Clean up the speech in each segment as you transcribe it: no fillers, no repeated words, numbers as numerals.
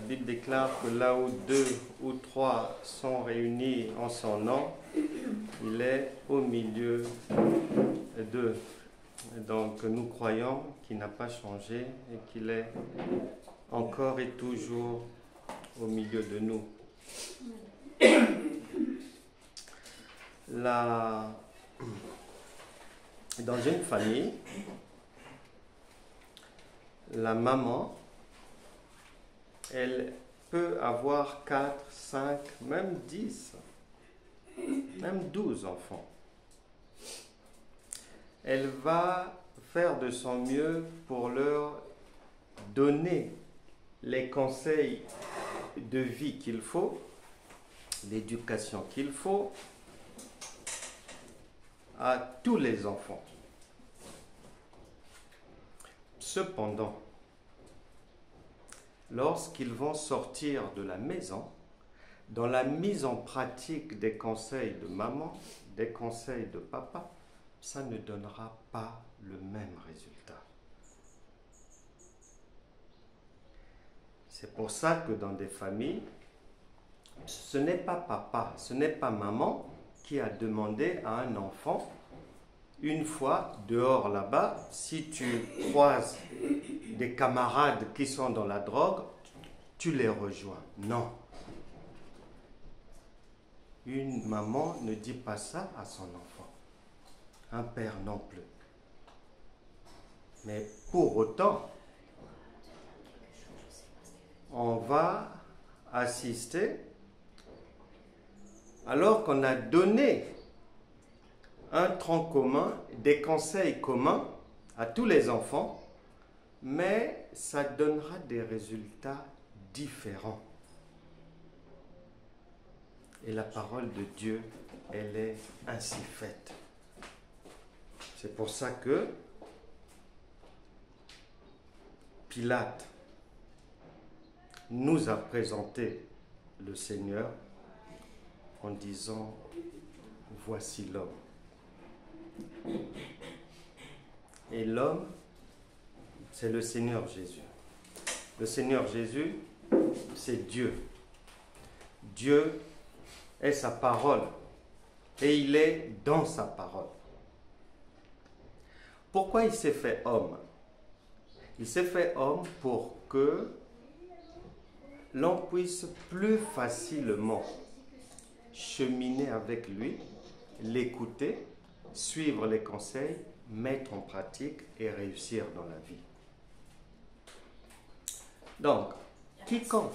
Bible déclare que là où deux ou trois sont réunis en son nom, il est au milieu d'eux. Donc nous croyons qu'il n'a pas changé et qu'il est encore et toujours au milieu de nous. Dans une famille, la maman, elle peut avoir 4, 5, même 10, même 12 enfants. Elle va faire de son mieux pour leur donner les conseils de vie qu'il faut, l'éducation qu'il faut à tous les enfants. Cependant, lorsqu'ils vont sortir de la maison, dans la mise en pratique des conseils de maman, des conseils de papa, ça ne donnera pas le même résultat. C'est pour ça que dans des familles, ce n'est pas papa, ce n'est pas maman qui a demandé à un enfant, une fois dehors là-bas, si tu croises des camarades qui sont dans la drogue, tu les rejoins. Non. Une maman ne dit pas ça à son enfant. Un père non plus. Mais pour autant, on va assister, alors qu'on a donné un tronc commun, des conseils communs à tous les enfants, mais ça donnera des résultats différents. Et la parole de Dieu, elle est ainsi faite. C'est pour ça que Pilate nous a présenté le Seigneur en disant « Voici l'homme ». Et l'homme, c'est le Seigneur Jésus. Le Seigneur Jésus, c'est Dieu. Dieu est sa parole et il est dans sa parole. Pourquoi il s'est fait homme? Il s'est fait homme pour que l'on puisse plus facilement cheminer avec lui, l'écouter, suivre les conseils, mettre en pratique et réussir dans la vie. Donc, quiconque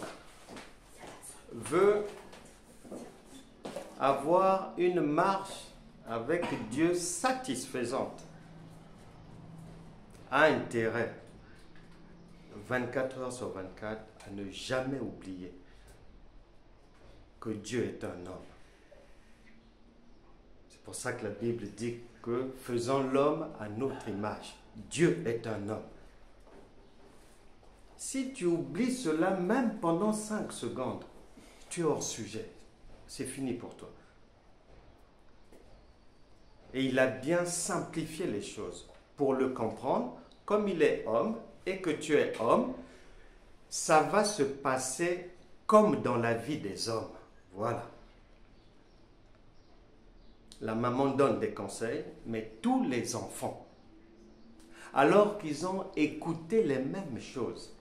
veut avoir une marche avec Dieu satisfaisante a intérêt 24 heures sur 24 à ne jamais oublier que Dieu est un homme. C'est pour ça que la Bible dit que faisons l'homme à notre image. Dieu est un homme. Si tu oublies cela même pendant 5 secondes, tu es hors sujet. C'est fini pour toi. Et il a bien simplifié les choses pour le comprendre. Comme il est homme et que tu es homme, ça va se passer comme dans la vie des hommes. Voilà. La maman donne des conseils, mais tous les enfants, alors qu'ils ont écouté les mêmes choses,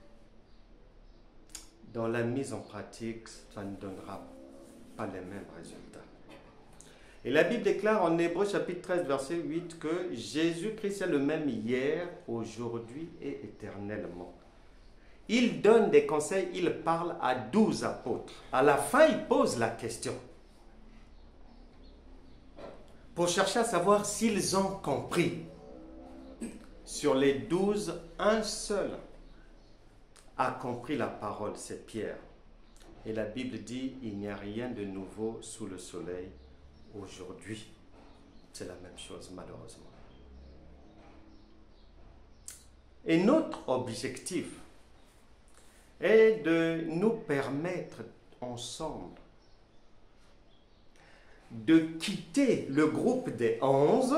dans la mise en pratique, ça ne donnera pas les mêmes résultats. Et la Bible déclare en Hébreux chapitre 13, verset 8 que Jésus-Christ est le même hier, aujourd'hui et éternellement. Il donne des conseils, il parle à 12 apôtres. À la fin, il pose la question pour chercher à savoir s'ils ont compris. Sur les 12, un seul a compris la parole, c'est Pierre. Et la Bible dit, il n'y a rien de nouveau sous le soleil aujourd'hui. C'est la même chose, malheureusement. Et notre objectif est de nous permettre ensemble de quitter le groupe des 11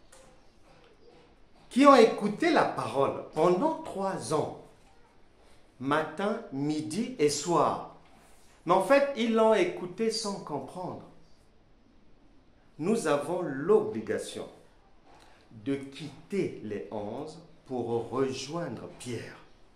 qui ont écouté la parole pendant 3 ans matin, midi et soir. Mais en fait, ils l'ont écouté sans comprendre. Nous avons l'obligation de quitter les 11 pour rejoindre Pierre.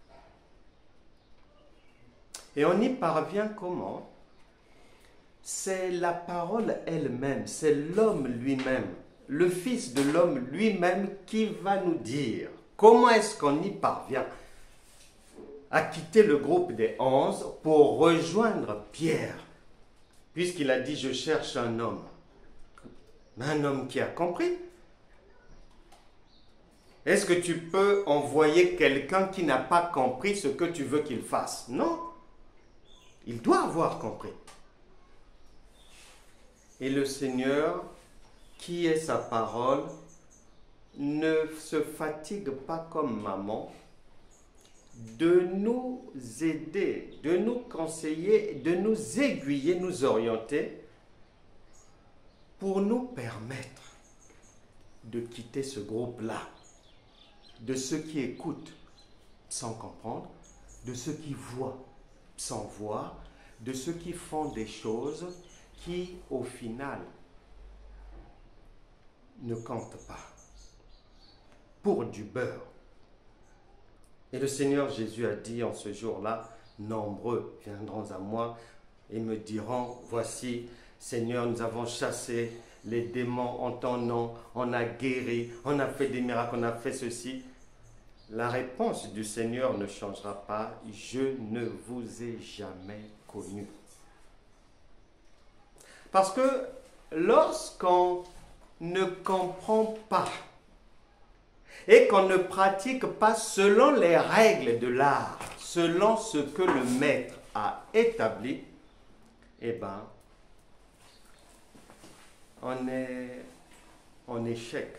Et on y parvient comment? C'est la parole elle-même, c'est l'homme lui-même, le Fils de l'homme lui-même qui va nous dire comment est-ce qu'on y parvient à quitter le groupe des 11 pour rejoindre Pierre. Puisqu'il a dit « Je cherche un homme ». Mais un homme qui a compris. Est-ce que tu peux envoyer quelqu'un qui n'a pas compris ce que tu veux qu'il fasse? Non. Il doit avoir compris. Et le Seigneur, qui est sa parole, ne se fatigue pas comme maman de nous aider, de nous conseiller, de nous aiguiller, nous orienter pour nous permettre de quitter ce groupe-là, de ceux qui écoutent sans comprendre, de ceux qui voient sans voir, de ceux qui font des choses qui, au final, ne comptent pas, pour du beurre. Et le Seigneur Jésus a dit en ce jour-là, nombreux viendront à moi et me diront, voici, Seigneur, nous avons chassé les démons en ton nom, on a guéri, on a fait des miracles, on a fait ceci. La réponse du Seigneur ne changera pas, je ne vous ai jamais connu. Parce que lorsqu'on ne comprend pas et qu'on ne pratique pas selon les règles de l'art, selon ce que le maître a établi, eh bien, on est en échec.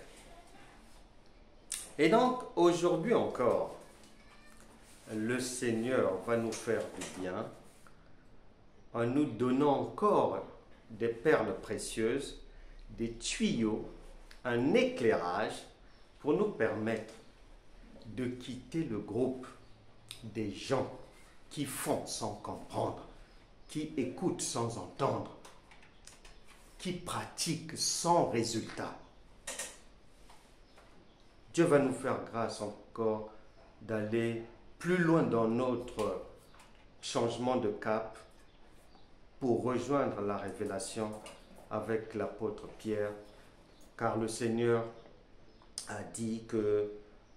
Et donc, aujourd'hui encore, le Seigneur va nous faire du bien en nous donnant encore des perles précieuses, des tuyaux, un éclairage pour nous permettre de quitter le groupe des gens qui font sans comprendre, qui écoutent sans entendre, qui pratiquent sans résultat. Dieu va nous faire grâce encore d'aller plus loin dans notre changement de cap pour rejoindre la révélation avec l'apôtre Pierre, car le Seigneur a dit que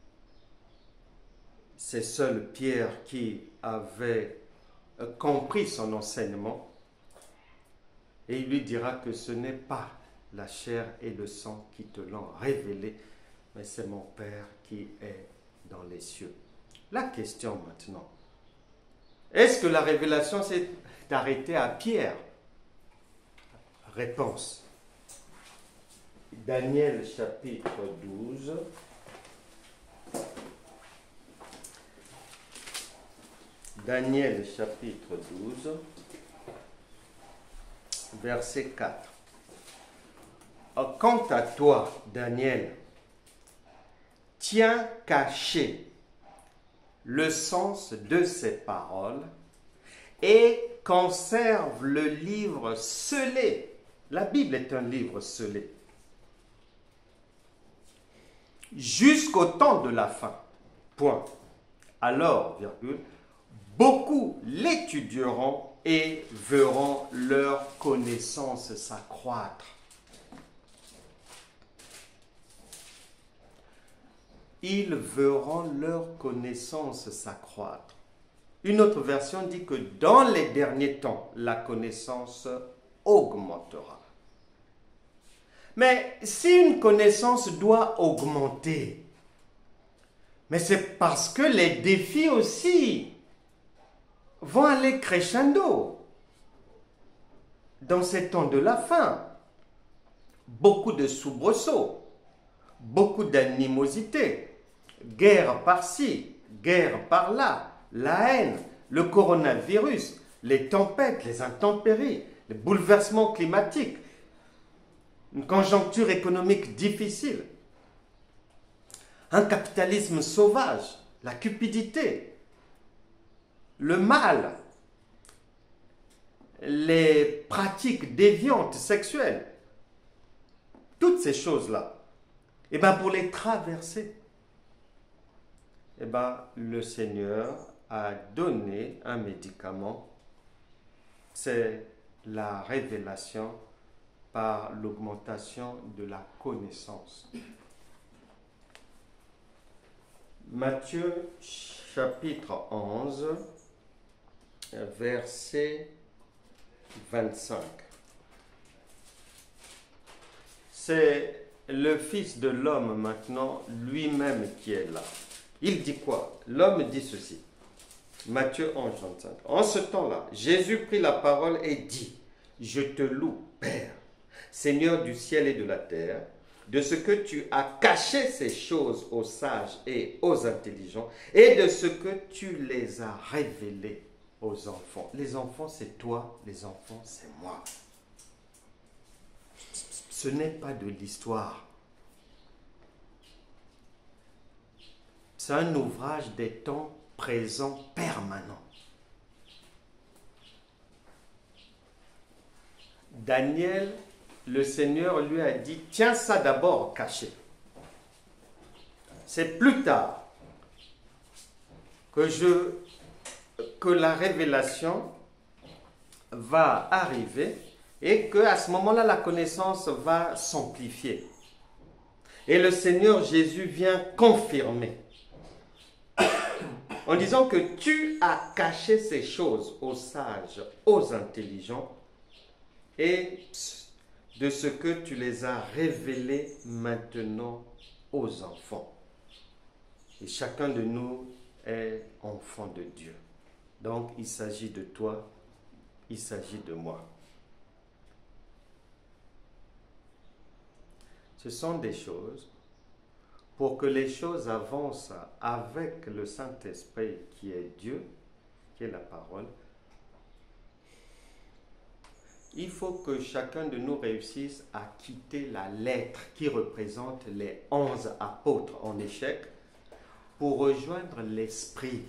c'est seul Pierre qui avait compris son enseignement, et il lui dira que ce n'est pas la chair et le sang qui te l'ont révélé, mais c'est mon Père qui est dans les cieux. La question maintenant, est-ce que la révélation s'est arrêtée à Pierre? Réponse. Daniel chapitre 12. Daniel chapitre 12, verset 4. Quant à toi, Daniel, tiens caché le sens de ces paroles et conserve le livre scellé. La Bible est un livre scellé. Jusqu'au temps de la fin. Point. Alors, virgule, beaucoup l'étudieront et verront leur connaissance s'accroître. Ils verront leur connaissance s'accroître. Une autre version dit que dans les derniers temps, la connaissance augmentera. Mais si une connaissance doit augmenter, mais c'est parce que les défis aussi vont aller crescendo dans ces temps de la fin. Beaucoup de soubresauts, beaucoup d'animosité, guerre par-ci, guerre par-là, la haine, le coronavirus, les tempêtes, les intempéries, les bouleversements climatiques, une conjoncture économique difficile, un capitalisme sauvage, la cupidité, le mal, les pratiques déviantes sexuelles, toutes ces choses-là, et bien pour les traverser, et bien le Seigneur a donné un médicament, c'est la révélation par l'augmentation de la connaissance. Matthieu chapitre 11, verset 25. C'est le Fils de l'homme maintenant, lui-même qui est là. Il dit quoi? L'homme dit ceci. Matthieu 11, 25. En ce temps-là, Jésus prit la parole et dit, « Je te loue, Père, Seigneur du ciel et de la terre, de ce que tu as caché ces choses aux sages et aux intelligents, et de ce que tu les as révélées aux enfants. » Les enfants, c'est toi, les enfants, c'est moi. Ce n'est pas de l'histoire. C'est un ouvrage des temps présents permanents. Daniel, le Seigneur lui a dit, tiens ça d'abord caché. C'est plus tard que la révélation va arriver et qu'à ce moment-là, la connaissance va s'amplifier. Et le Seigneur Jésus vient confirmer en disant que tu as caché ces choses aux sages, aux intelligents, et de ce que tu les as révélées maintenant aux enfants. Et chacun de nous est enfant de Dieu. Donc il s'agit de toi, il s'agit de moi. Ce sont des choses, pour que les choses avancent avec le Saint-Esprit qui est Dieu, qui est la parole, il faut que chacun de nous réussisse à quitter la lettre qui représente les 11 apôtres en échec pour rejoindre l'Esprit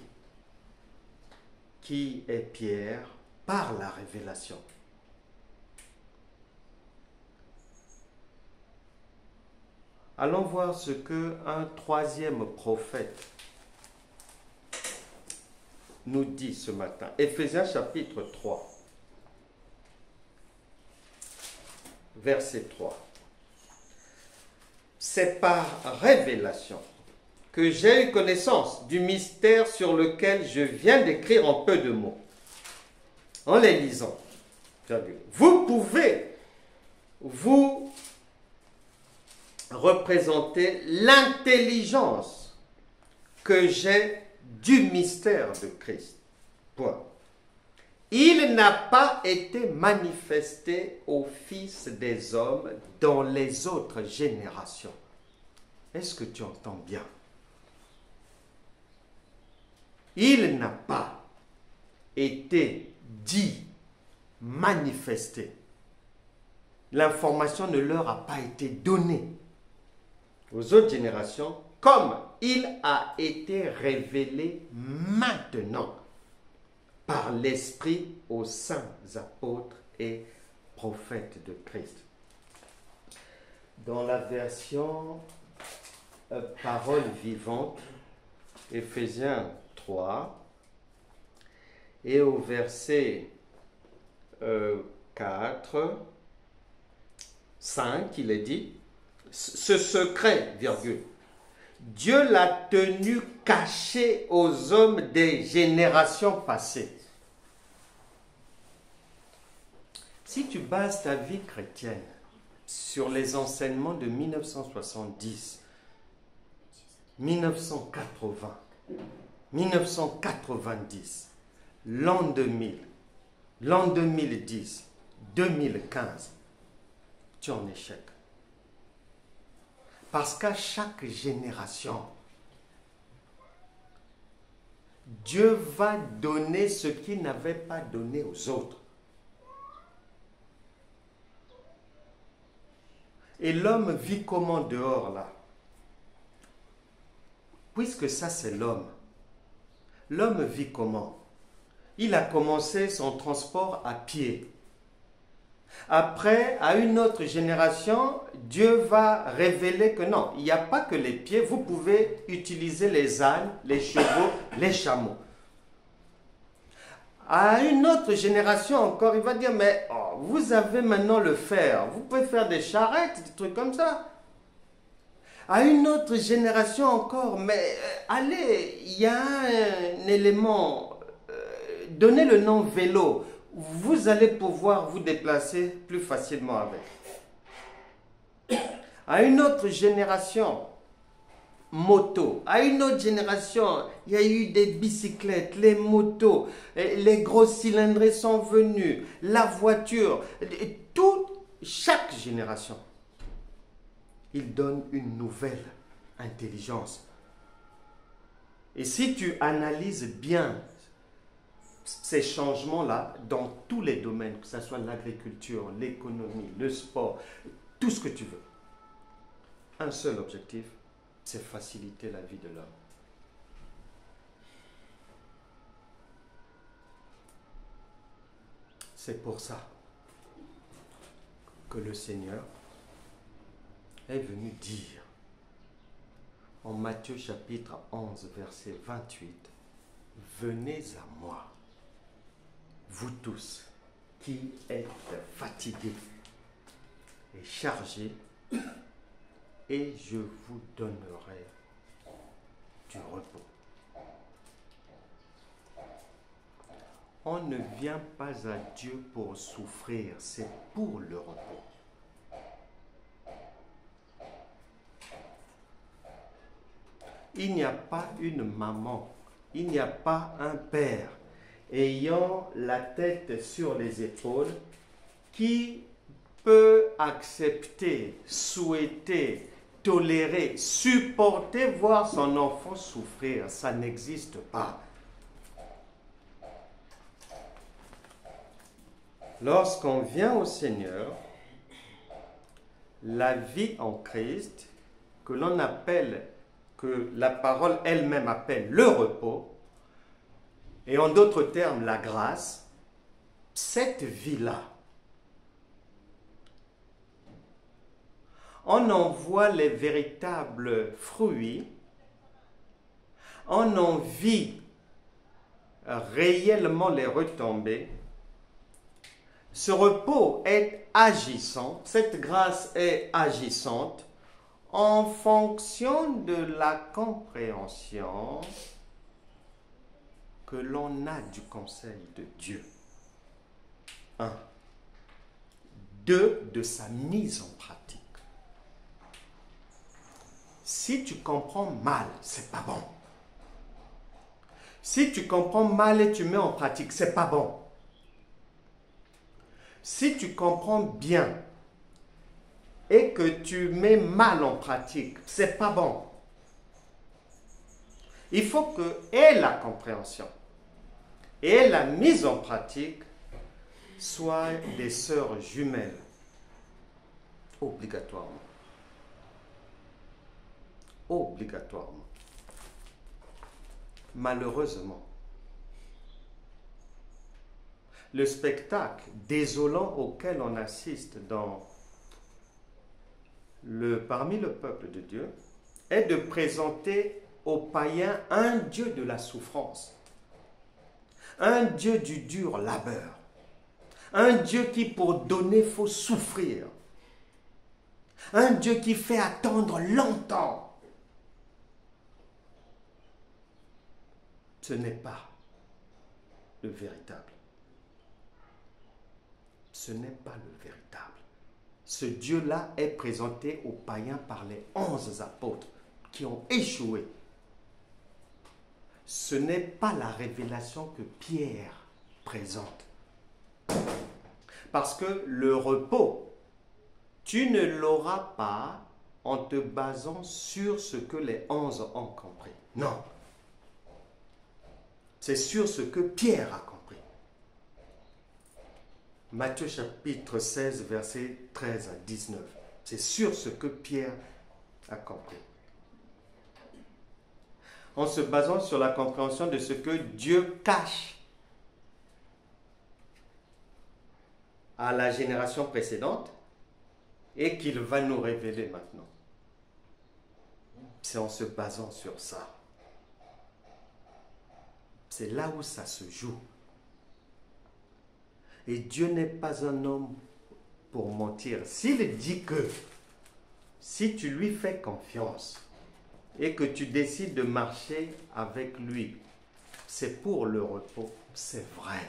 qui est Pierre par la révélation. Allons voir ce qu'un troisième prophète nous dit ce matin. Éphésiens chapitre 3, verset 3. C'est par révélation que j'ai eu connaissance du mystère sur lequel je viens d'écrire en peu de mots. En les lisant, vous pouvez vous représenter l'intelligence que j'ai du mystère de Christ. Point. Il n'a pas été manifesté aux fils des hommes dans les autres générations. Est-ce que tu entends bien? Il n'a pas été dit, manifesté. L'information ne leur a pas été donnée aux autres générations comme il a été révélé maintenant par l'Esprit aux saints apôtres et prophètes de Christ. Dans la version Parole vivante, Éphésiens 3, et au verset 4, 5, il est dit, ce secret, virgule, Dieu l'a tenu caché aux hommes des générations passées. Si tu bases ta vie chrétienne sur les enseignements de 1970, 1980, 1990, l'an 2000, l'an 2010, 2015, tu es en échec. Parce qu'à chaque génération, Dieu va donner ce qu'il n'avait pas donné aux autres. Et l'homme vit comment dehors là? Puisque ça c'est l'homme. L'homme vit comment? il a commencé son transport à pied. Après, à une autre génération, Dieu va révéler que non, il n'y a pas que les pieds, vous pouvez utiliser les ânes, les chevaux, les chameaux. À une autre génération encore, il va dire, mais oh, vous avez maintenant le fer, vous pouvez faire des charrettes, des trucs comme ça. À une autre génération encore, mais allez, il y a un élément, donnez le nom vélo, vous allez pouvoir vous déplacer plus facilement avec. À une autre génération, moto. À une autre génération, il y a eu des bicyclettes, les motos, les gros cylindrés sont venus, la voiture, chaque génération, il donne une nouvelle intelligence. Et si tu analyses bien ces changements-là dans tous les domaines, que ce soit l'agriculture, l'économie, le sport, tout ce que tu veux, un seul objectif, c'est faciliter la vie de l'homme. C'est pour ça que le Seigneur est venu dire en Matthieu chapitre 11, verset 28, « Venez à moi, vous tous qui êtes fatigués et chargés, et je vous donnerai du repos. » On ne vient pas à Dieu pour souffrir, c'est pour le repos. Il n'y a pas une maman, il n'y a pas un père ayant la tête sur les épaules qui peut accepter, souhaiter, tolérer, supporter, voir son enfant souffrir. Ça n'existe pas. Lorsqu'on vient au Seigneur, la vie en Christ, que l'on appelle, que la parole elle-même appelle le repos, et en d'autres termes la grâce, cette vie-là, on en voit les véritables fruits, on en vit réellement les retombées. Ce repos est agissant, cette grâce est agissante en fonction de la compréhension que l'on a du conseil de Dieu. 1. 2. De sa mise en pratique. Si tu comprends mal, c'est pas bon. Si tu comprends mal et tu mets en pratique, c'est pas bon. Si tu comprends bien et que tu mets mal en pratique, c'est pas bon. Il faut que et la compréhension et la mise en pratique soient des sœurs jumelles, obligatoirement. Obligatoirement. Malheureusement, le spectacle désolant auquel on assiste parmi le peuple de Dieu est de présenter aux païens un Dieu de la souffrance, un Dieu du dur labeur, un Dieu qui pour donner faut souffrir, un Dieu qui fait attendre longtemps. Ce n'est pas le véritable. Ce n'est pas le véritable. Ce Dieu-là est présenté aux païens par les 11 apôtres qui ont échoué. Ce n'est pas la révélation que Pierre présente. Parce que le repos, tu ne l'auras pas en te basant sur ce que les 11 ont compris. Non. C'est sur ce que Pierre a compris. Matthieu chapitre 16, versets 13 à 19. C'est sur ce que Pierre a compris. En se basant sur la compréhension de ce que Dieu cache à la génération précédente et qu'il va nous révéler maintenant. C'est en se basant sur ça. C'est là où ça se joue. Et Dieu n'est pas un homme pour mentir. S'il dit que si tu lui fais confiance et que tu décides de marcher avec lui, c'est pour le repos, c'est vrai.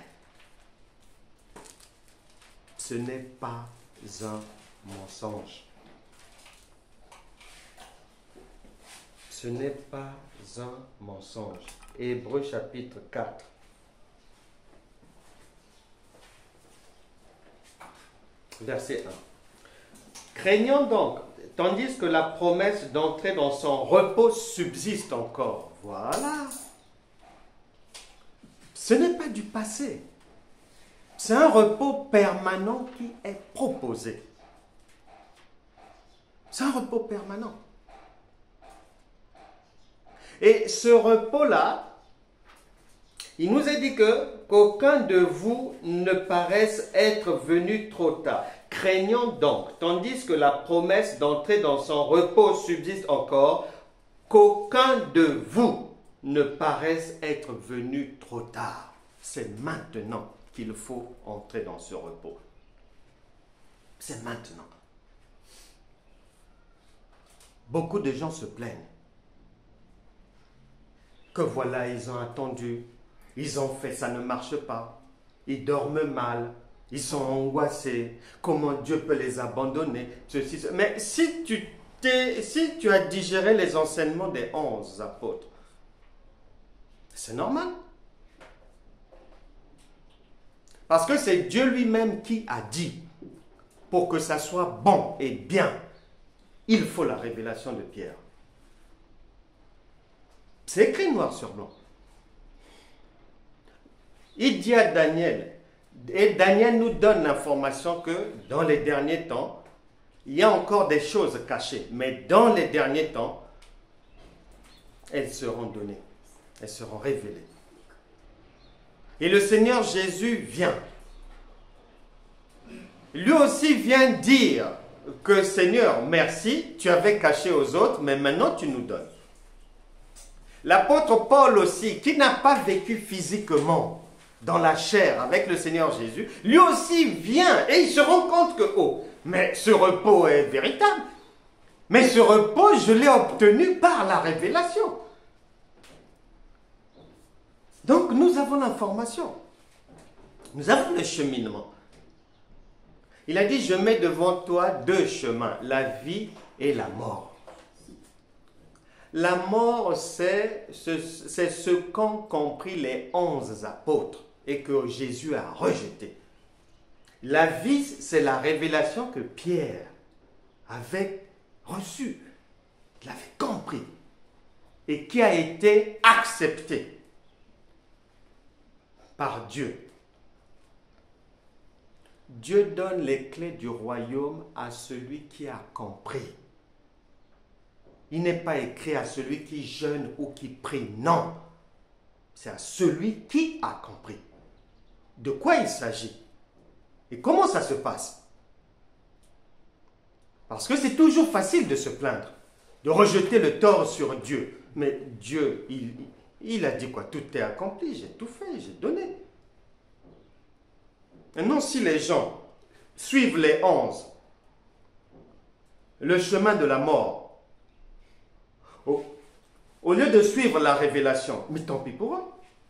Ce n'est pas un mensonge. Ce n'est pas un mensonge. Hébreux chapitre 4. Verset 1. Craignons donc, tandis que la promesse d'entrer dans son repos subsiste encore. Voilà. Ce n'est pas du passé. C'est un repos permanent qui est proposé. C'est un repos permanent. Et ce repos-là, il nous est dit qu'aucun de vous ne paraisse être venu trop tard. Craignons donc, tandis que la promesse d'entrer dans son repos subsiste encore, qu'aucun de vous ne paraisse être venu trop tard. C'est maintenant qu'il faut entrer dans ce repos. C'est maintenant. Beaucoup de gens se plaignent que voilà, ils ont attendu, ils ont fait, ça ne marche pas, ils dorment mal, ils sont angoissés, comment Dieu peut les abandonner, ceci. Mais si tu as digéré les enseignements des 11 apôtres, c'est normal. Parce que c'est Dieu lui-même qui a dit, pour que ça soit bon et bien, il faut la révélation de Pierre. C'est écrit noir sur blanc. Il dit à Daniel, et Daniel nous donne l'information que dans les derniers temps, il y a encore des choses cachées, mais dans les derniers temps, elles seront données, elles seront révélées. Et le Seigneur Jésus vient. Lui aussi vient dire que Seigneur, merci, tu avais caché aux autres, mais maintenant tu nous donnes. L'apôtre Paul aussi, qui n'a pas vécu physiquement dans la chair avec le Seigneur Jésus, lui aussi vient et il se rend compte que, oh, mais ce repos est véritable. Mais ce repos, je l'ai obtenu par la révélation. Donc nous avons l'information. Nous avons le cheminement. Il a dit, je mets devant toi deux chemins, la vie et la mort. La mort, c'est ce qu'ont compris les 11 apôtres et que Jésus a rejeté. La vie, c'est la révélation que Pierre avait reçue, qu'il avait compris et qui a été acceptée par Dieu. Dieu donne les clés du royaume à celui qui a compris. Il n'est pas écrit à celui qui jeûne ou qui prie, non. C'est à celui qui a compris. De quoi il s'agit? Et comment ça se passe? Parce que c'est toujours facile de se plaindre, de rejeter le tort sur Dieu. Mais Dieu, il a dit quoi? Tout est accompli, j'ai tout fait, j'ai donné. Maintenant, si les gens suivent les 11, le chemin de la mort, au lieu de suivre la révélation, mais tant pis pour eux.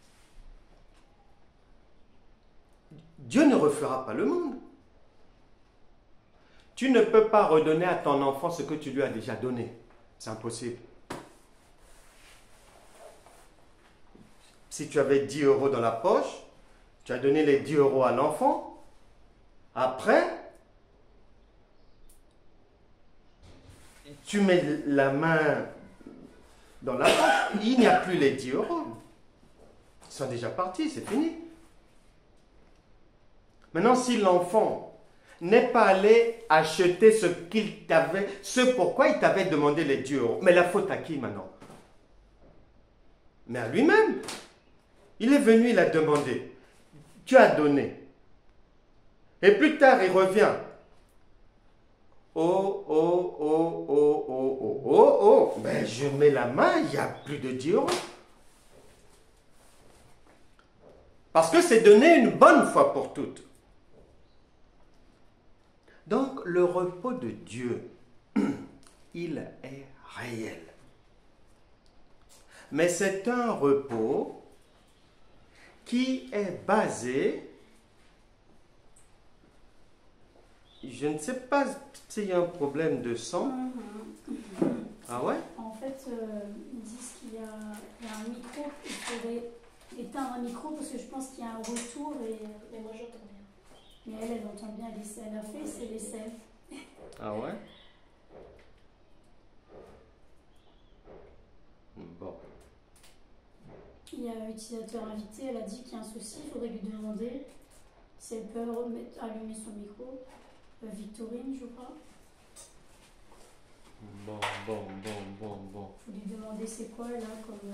Dieu ne refera pas le monde. Tu ne peux pas redonner à ton enfant ce que tu lui as déjà donné. C'est impossible. Si tu avais 10 € dans la poche, tu as donné les 10 € à l'enfant. Après, tu mets la main dans la poche, il n'y a plus les 10 €. Ils sont déjà partis, c'est fini. Maintenant, si l'enfant n'est pas allé acheter ce pourquoi il t'avait demandé les 10 €, mais la faute à qui maintenant? Mais à lui-même. Il est venu, il a demandé. Tu as donné. Et plus tard, il revient. Oh, oh, oh, oh, oh, oh, oh, oh. Ben, je mets la main, il n'y a plus de 10 euros. Parce que c'est donné une bonne fois pour toutes. Donc, le repos de Dieu, il est réel. Mais c'est un repos qui est basé, je ne sais pas s'il y a un problème de son. Ah ouais? En fait, ils disent qu'il y a un micro, il faudrait éteindre un micro parce que je pense qu'il y a un retour et moi j'entends bien. Mais elle entend bien, elle a fait ses vaisselles. Ah ouais? Bon. Il y a un utilisateur invité, elle a dit qu'il y a un souci, il faudrait lui demander si elle peut allumer son micro. Victorine, je crois. Bon. Faut lui demander c'est quoi là comme.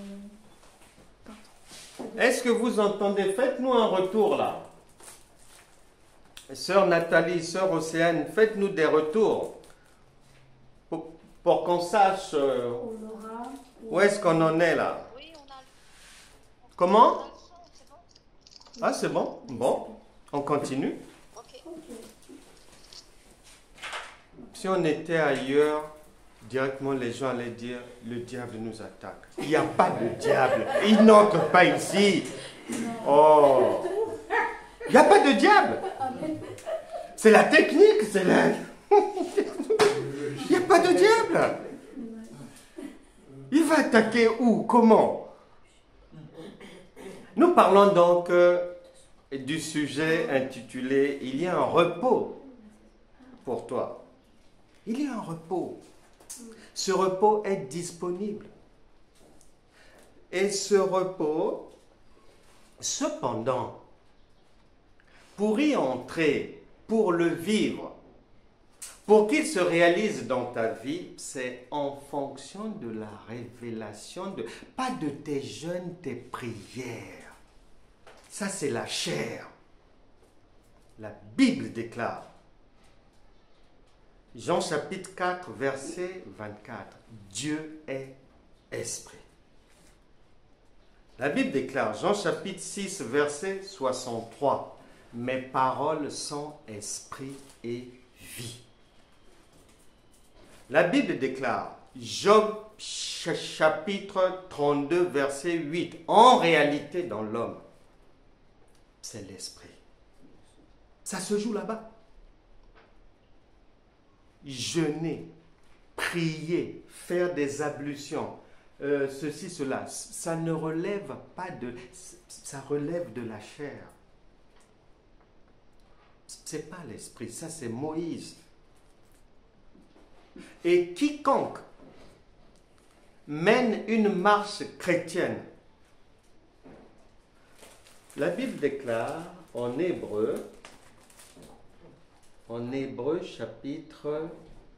Est-ce que vous entendez? Faites-nous un retour là. Sœur Nathalie, sœur Océane, faites-nous des retours pour qu'on sache où est-ce qu'on en est là. Oui, on a. Comment? C'est bon. Ah, c'est bon? Bon, on continue. Ok. Si on était ailleurs, directement les gens allaient dire le diable nous attaque. Il n'y a pas de diable. Il n'entre pas ici. Oh. Il n'y a pas de diable. C'est la technique, c'est la... Il n'y a pas de diable. Il va attaquer où? Comment? Nous parlons donc du sujet intitulé « Il y a un repos pour toi ». Il y a un repos. Ce repos est disponible. Et ce repos, cependant, pour y entrer, pour le vivre, pour qu'il se réalise dans ta vie, c'est en fonction de la révélation, pas de tes jeûnes, tes prières. Ça, c'est la chair. La Bible déclare, Jean chapitre 4, verset 24, Dieu est esprit. La Bible déclare, Jean chapitre 6, verset 63, mes paroles sont esprit et vie. La Bible déclare, Job chapitre 32, verset 8, en réalité dans l'homme, c'est l'esprit. Ça se joue là-bas. Jeûner, prier, faire des ablutions, ceci, cela, ça ne relève pas de... Ça relève de la chair. C'est pas l'esprit, ça c'est Moïse. Et quiconque mène une marche chrétienne, la Bible déclare en Hébreu chapitre,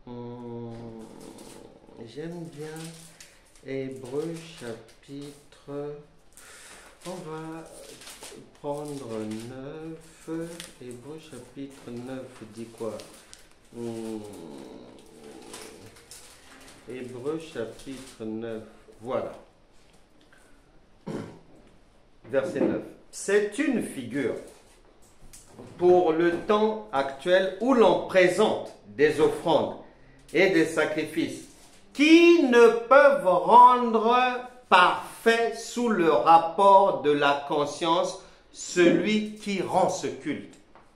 j'aime bien Hébreu chapitre, on va prendre 9, Hébreu chapitre 9 dit quoi? Hébreu chapitre 9, voilà. Verset 9. C'est une figure pour le temps actuel où l'on présente des offrandes et des sacrifices qui ne peuvent rendre parfait sous le rapport de la conscience celui qui rend ce culte.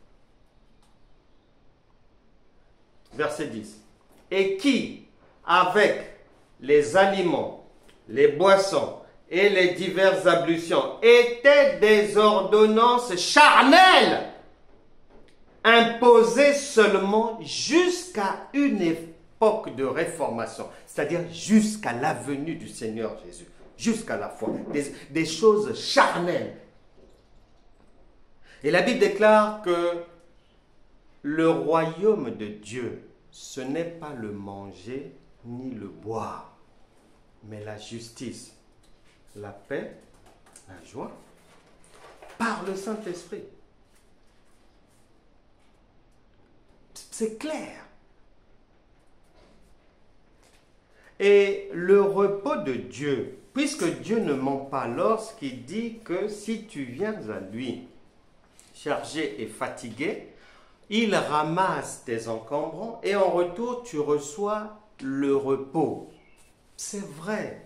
Verset 10. Et qui, avec les aliments, les boissons et les diverses ablutions, étaient des ordonnances charnelles imposées seulement jusqu'à une époque de réformation, c'est-à-dire jusqu'à la venue du Seigneur Jésus, jusqu'à la foi, des choses charnelles. Et la Bible déclare que le royaume de Dieu, ce n'est pas le manger ni le boire, mais la justice, la paix, la joie, par le Saint-Esprit. C'est clair. Et le repos de Dieu, puisque Dieu ne ment pas lorsqu'il dit que si tu viens à lui, chargé et fatigué, il ramasse tes encombrants et en retour tu reçois le repos. C'est vrai.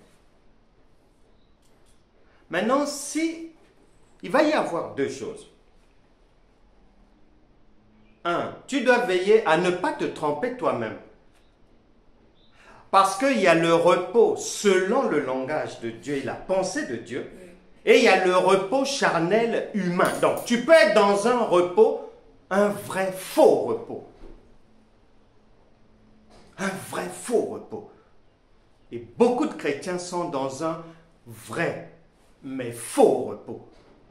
Maintenant, si il va y avoir deux choses. Un, tu dois veiller à ne pas te tromper toi-même. Parce qu'il y a le repos selon le langage de Dieu et la pensée de Dieu. Et il y a le repos charnel humain. Donc, tu peux être dans un repos, un vrai faux repos. Un vrai faux repos. Et beaucoup de chrétiens sont dans un vrai, mais faux repos.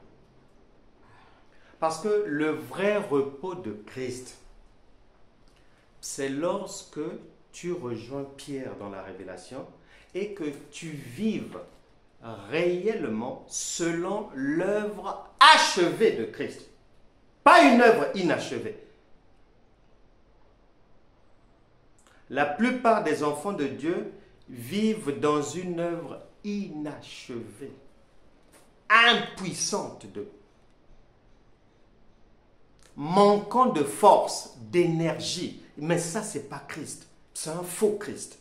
Parce que le vrai repos de Christ, c'est lorsque tu rejoins Pierre dans la révélation et que tu vives réellement selon l'œuvre achevée de Christ. Pas une œuvre inachevée. La plupart des enfants de Dieu vivent dans une œuvre inachevée, impuissante de manquant de force, d'énergie. Mais ça, c'est pas Christ. C'est un faux Christ.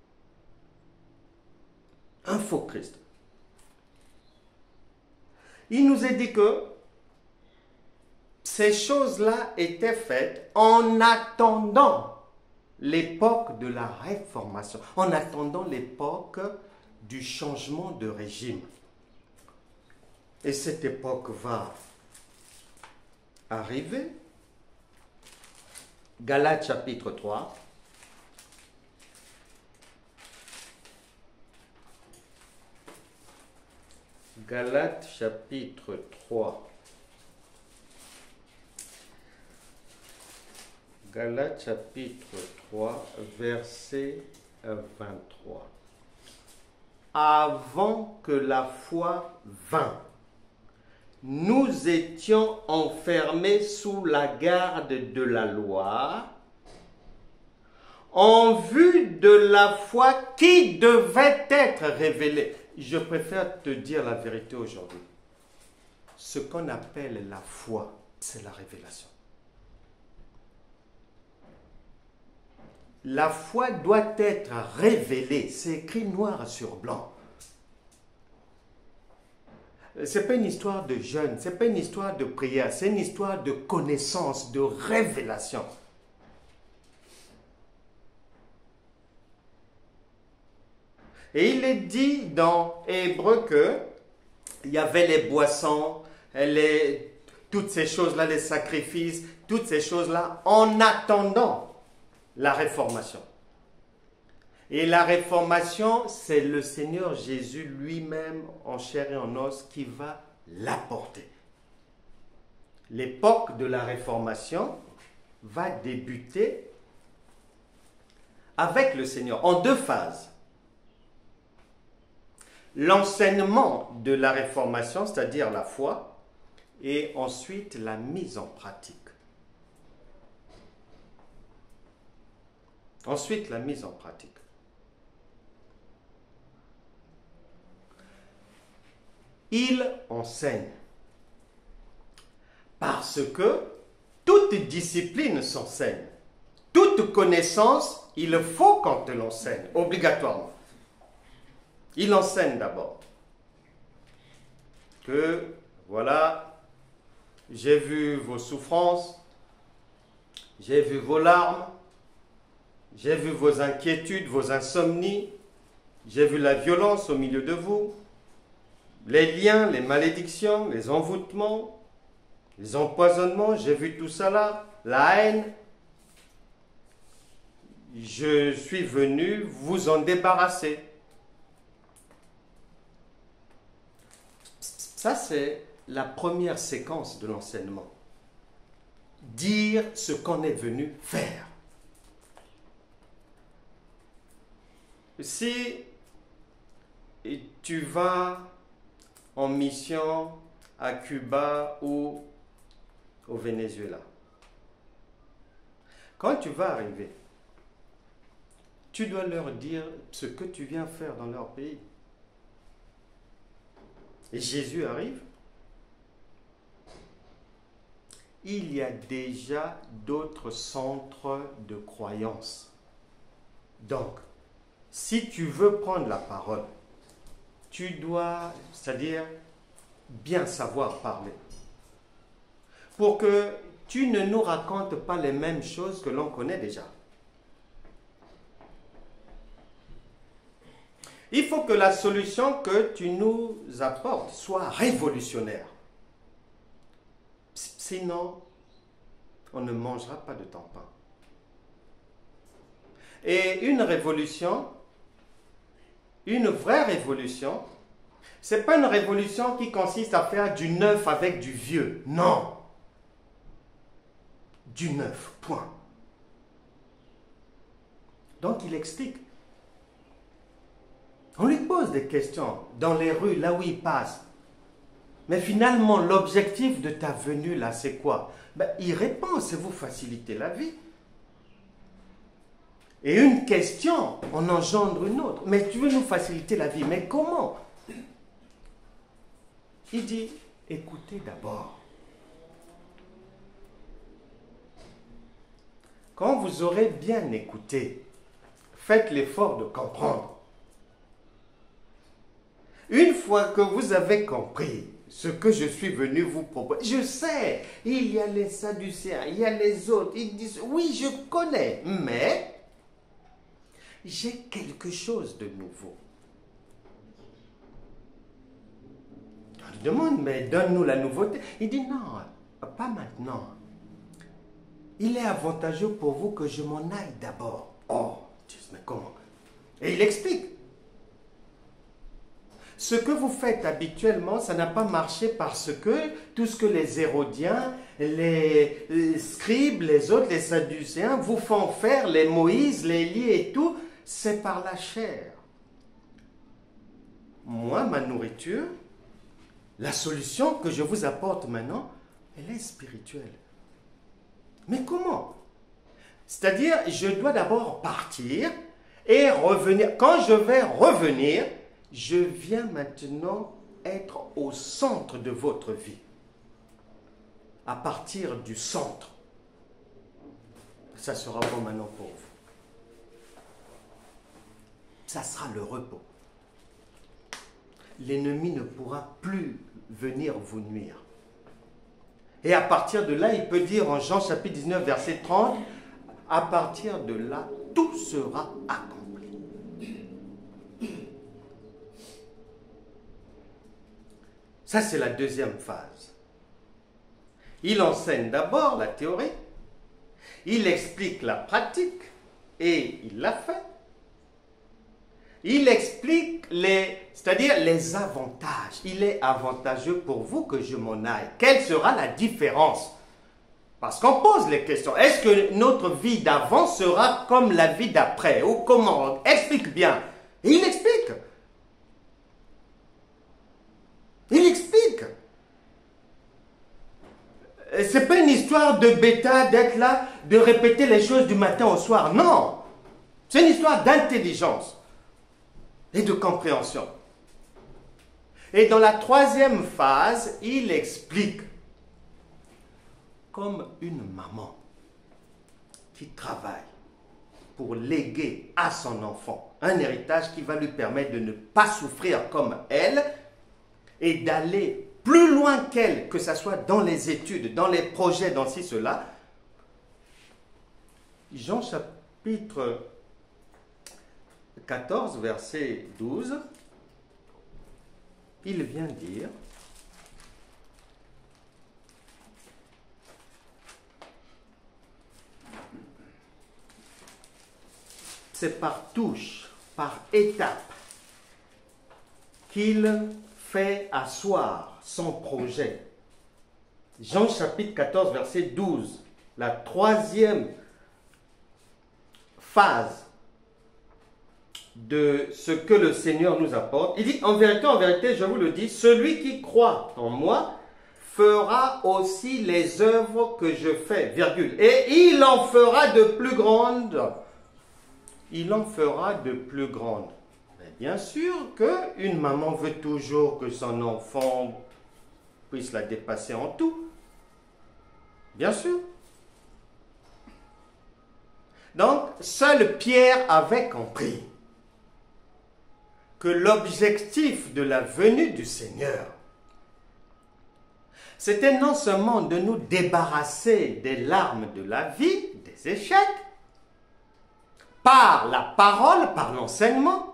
Un faux Christ. Il nous est dit que ces choses-là étaient faites en attendant l'époque de la Réformation, en attendant l'époque du changement de régime. Et cette époque va arriver. Galates chapitre 3. Galates chapitre 3. Galates chapitre 3, verset 23. Avant que la foi vînt, nous étions enfermés sous la garde de la loi, en vue de la foi qui devait être révélée. Je préfère te dire la vérité aujourd'hui. Ce qu'on appelle la foi, c'est la révélation. La foi doit être révélée. C'est écrit noir sur blanc. Ce n'est pas une histoire de jeûne, ce n'est pas une histoire de prière, c'est une histoire de connaissance, de révélation. Et il est dit dans Hébreu qu'il y avait les boissons, toutes ces choses-là, les sacrifices, toutes ces choses-là, en attendant la réformation. Et la réformation, c'est le Seigneur Jésus lui-même, en chair et en os, qui va l'apporter. L'époque de la réformation va débuter avec le Seigneur, en deux phases. L'enseignement de la réformation, c'est-à-dire la foi, et ensuite la mise en pratique. Ensuite, la mise en pratique. Il enseigne. Parce que toute discipline s'enseigne. Toute connaissance, il faut qu'on te l'enseigne, obligatoirement. Il enseigne d'abord. Que, voilà, j'ai vu vos souffrances, j'ai vu vos larmes, j'ai vu vos inquiétudes, vos insomnies, j'ai vu la violence au milieu de vous, les liens, les malédictions, les envoûtements, les empoisonnements, j'ai vu tout ça là, la haine. Je suis venu vous en débarrasser. Ça, c'est la première séquence de l'enseignement. Dire ce qu'on est venu faire. Si tu vas en mission à Cuba ou au Venezuela, Quand tu vas arriver, tu dois leur dire ce que tu viens faire dans leur pays. Et Jésus arrive. Il y a déjà d'autres centres de croyance. Donc, si tu veux prendre la parole, tu dois, c'est-à-dire, bien savoir parler. Pour que tu ne nous racontes pas les mêmes choses que l'on connaît déjà. Il faut que la solution que tu nous apportes soit révolutionnaire. Sinon, on ne mangera pas de ton pain. Et une révolution, une vraie révolution, ce n'est pas une révolution qui consiste à faire du neuf avec du vieux. Non. Du neuf, point. Donc il explique. On lui pose des questions dans les rues, là où il passe. Mais finalement, l'objectif de ta venue là, c'est quoi? Il répond, c'est vous faciliter la vie. Et une question, on engendre une autre. Mais tu veux nous faciliter la vie, mais comment? Il dit, écoutez d'abord. Quand vous aurez bien écouté, faites l'effort de comprendre. Une fois que vous avez compris ce que je suis venu vous proposer, je sais, il y a les Sadducéens, il y a les autres, ils disent, oui, je connais, mais j'ai quelque chose de nouveau. On lui demande, mais donne-nous la nouveauté. Il dit, non, pas maintenant. Il est avantageux pour vous que je m'en aille d'abord. Oh, Dieu, mais comment? Et il explique. Ce que vous faites habituellement, ça n'a pas marché parce que tout ce que les Hérodiens, les scribes, les autres, les Sadducéens vous font faire, les Moïse, les Élie et tout, c'est par la chair. Moi, ma nourriture, la solution que je vous apporte maintenant, elle est spirituelle. Mais comment? C'est-à-dire, je dois d'abord partir et revenir. Quand je vais revenir, je viens maintenant être au centre de votre vie. À partir du centre. Ça sera bon maintenant pour vous. Ça sera le repos. L'ennemi ne pourra plus venir vous nuire. Et à partir de là, il peut dire en Jean chapitre 19, verset 30, à partir de là, tout sera accompli. Ça, c'est la deuxième phase. Il enseigne d'abord la théorie, il explique la pratique, et il l'a fait. Il explique c'est-à-dire les avantages. Il est avantageux pour vous que je m'en aille. Quelle sera la différence? Parce qu'on pose les questions. Est-ce que notre vie d'avant sera comme la vie d'après? Ou comment? Explique bien. Et il explique. Il explique. C'est pas une histoire de bêta, d'être là, de répéter les choses du matin au soir. Non. C'est une histoire d'intelligence et de compréhension. Et dans la troisième phase, il explique comme une maman qui travaille pour léguer à son enfant un héritage qui va lui permettre de ne pas souffrir comme elle et d'aller plus loin qu'elle, que ce soit dans les études, dans les projets, dans ci, cela. Jean chapitre 14, verset 12, il vient dire, c'est par touche, par étape, qu'il fait asseoir son projet. Jean chapitre 14, verset 12, la troisième phase de ce que le Seigneur nous apporte. Il dit, en vérité, je vous le dis, celui qui croit en moi fera aussi les œuvres que je fais, virgule. Et il en fera de plus grandes. Il en fera de plus grandes. Mais bien sûr qu'une maman veut toujours que son enfant puisse la dépasser en tout. Bien sûr. Donc, seul Pierre avait compris que l'objectif de la venue du Seigneur, c'était non seulement de nous débarrasser des larmes de la vie, des échecs, par la parole, par l'enseignement,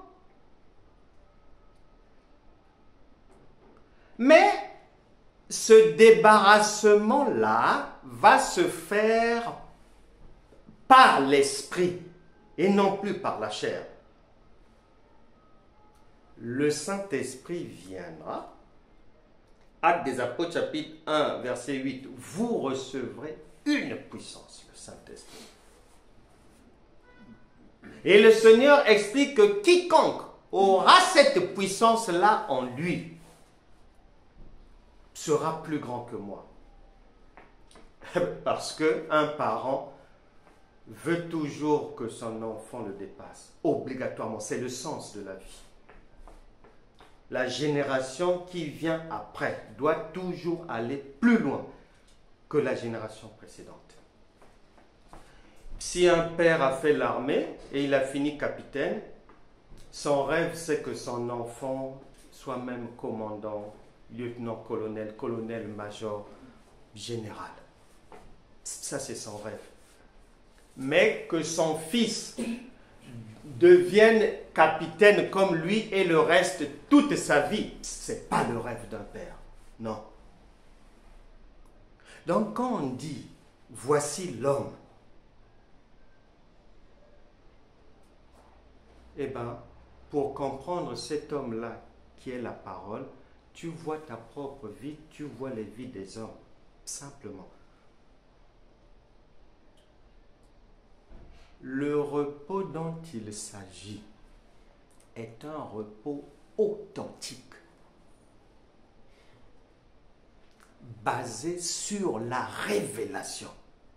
mais ce débarrassement-là va se faire par l'esprit et non plus par la chair. Le Saint-Esprit viendra. Actes des Apôtres, chapitre 1, verset 8. Vous recevrez une puissance, le Saint-Esprit. Et le Seigneur explique que quiconque aura cette puissance-là en lui sera plus grand que moi. Parce qu'un parent veut toujours que son enfant le dépasse. Obligatoirement, c'est le sens de la vie. La génération qui vient après doit toujours aller plus loin que la génération précédente. Si un père a fait l'armée et il a fini capitaine, son rêve c'est que son enfant soit même commandant, lieutenant-colonel, colonel-major, général. Ça c'est son rêve. Mais que son fils devienne capitaine comme lui et le reste toute sa vie, ce n'est pas le rêve d'un père. Non. Donc quand on dit « voici l'homme », eh bien, pour comprendre cet homme-là qui est la parole, tu vois ta propre vie, tu vois les vies des hommes, simplement. Le repos dont il s'agit est un repos authentique, basé sur la révélation.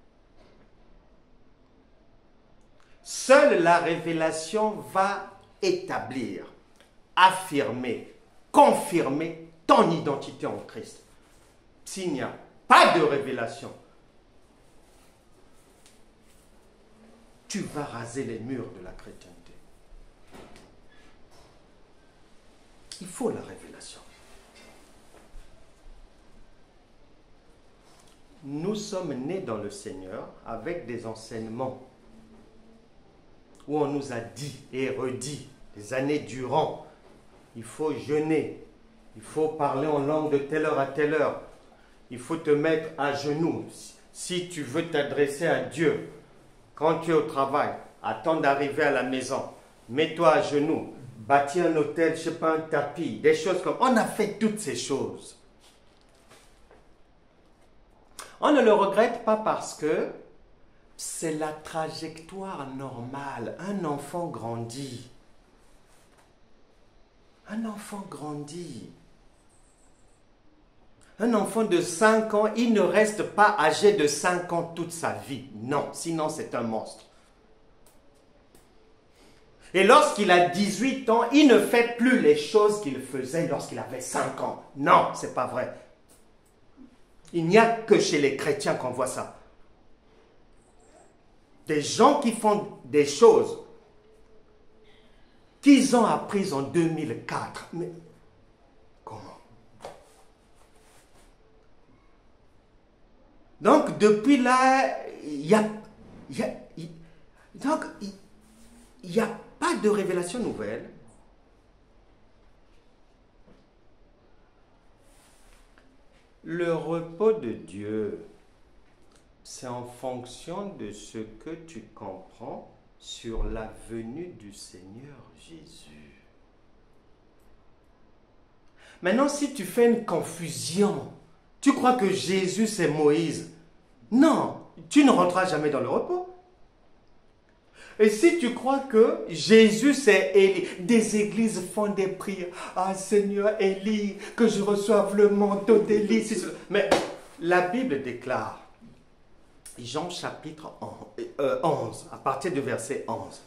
Seule la révélation va établir, affirmer, confirmer ton identité en Christ. S'il n'y a pas de révélation, tu vas raser les murs de la chrétienté. Il faut la révélation. Nous sommes nés dans le Seigneur avec des enseignements où on nous a dit et redit des années durant, il faut jeûner, il faut parler en langue de telle heure à telle heure, il faut te mettre à genoux si tu veux t'adresser à Dieu. Quand tu es au travail, attends d'arriver à la maison, mets-toi à genoux, bâtis un hôtel, je ne sais pas, un tapis, des choses comme... On a fait toutes ces choses. On ne le regrette pas parce que c'est la trajectoire normale. Un enfant grandit. Un enfant grandit. Un enfant de 5 ans, il ne reste pas âgé de 5 ans toute sa vie. Non, sinon c'est un monstre. Et lorsqu'il a 18 ans, il ne fait plus les choses qu'il faisait lorsqu'il avait 5 ans. Non, c'est pas vrai. Il n'y a que chez les chrétiens qu'on voit ça. Des gens qui font des choses qu'ils ont apprises en 2004. Mais comment? Donc, depuis là, il n'y a pas de révélation nouvelle. Le repos de Dieu, c'est en fonction de ce que tu comprends sur la venue du Seigneur Jésus. Maintenant, si tu fais une confusion, tu crois que Jésus c'est Moïse. Non, tu ne rentreras jamais dans le repos. Et si tu crois que Jésus c'est Élie, des églises font des prières. Ah Seigneur Élie, que je reçoive le manteau d'Élie. Mais la Bible déclare, Jean chapitre 11, à partir du verset 11,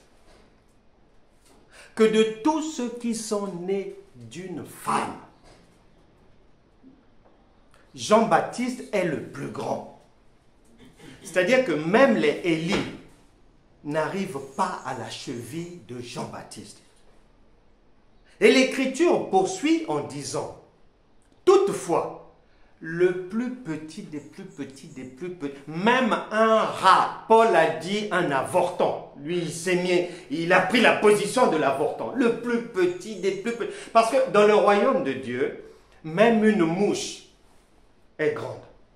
que de tous ceux qui sont nés d'une femme, Jean-Baptiste est le plus grand. C'est-à-dire que même les Élie n'arrivent pas à la cheville de Jean-Baptiste. Et l'Écriture poursuit en disant, toutefois, le plus petit des plus petits des plus petits, même un rat, Paul a dit un avorton. Lui, il a pris la position de l'avorton. Le plus petit des plus petits. Parce que dans le royaume de Dieu, même une mouche est grande.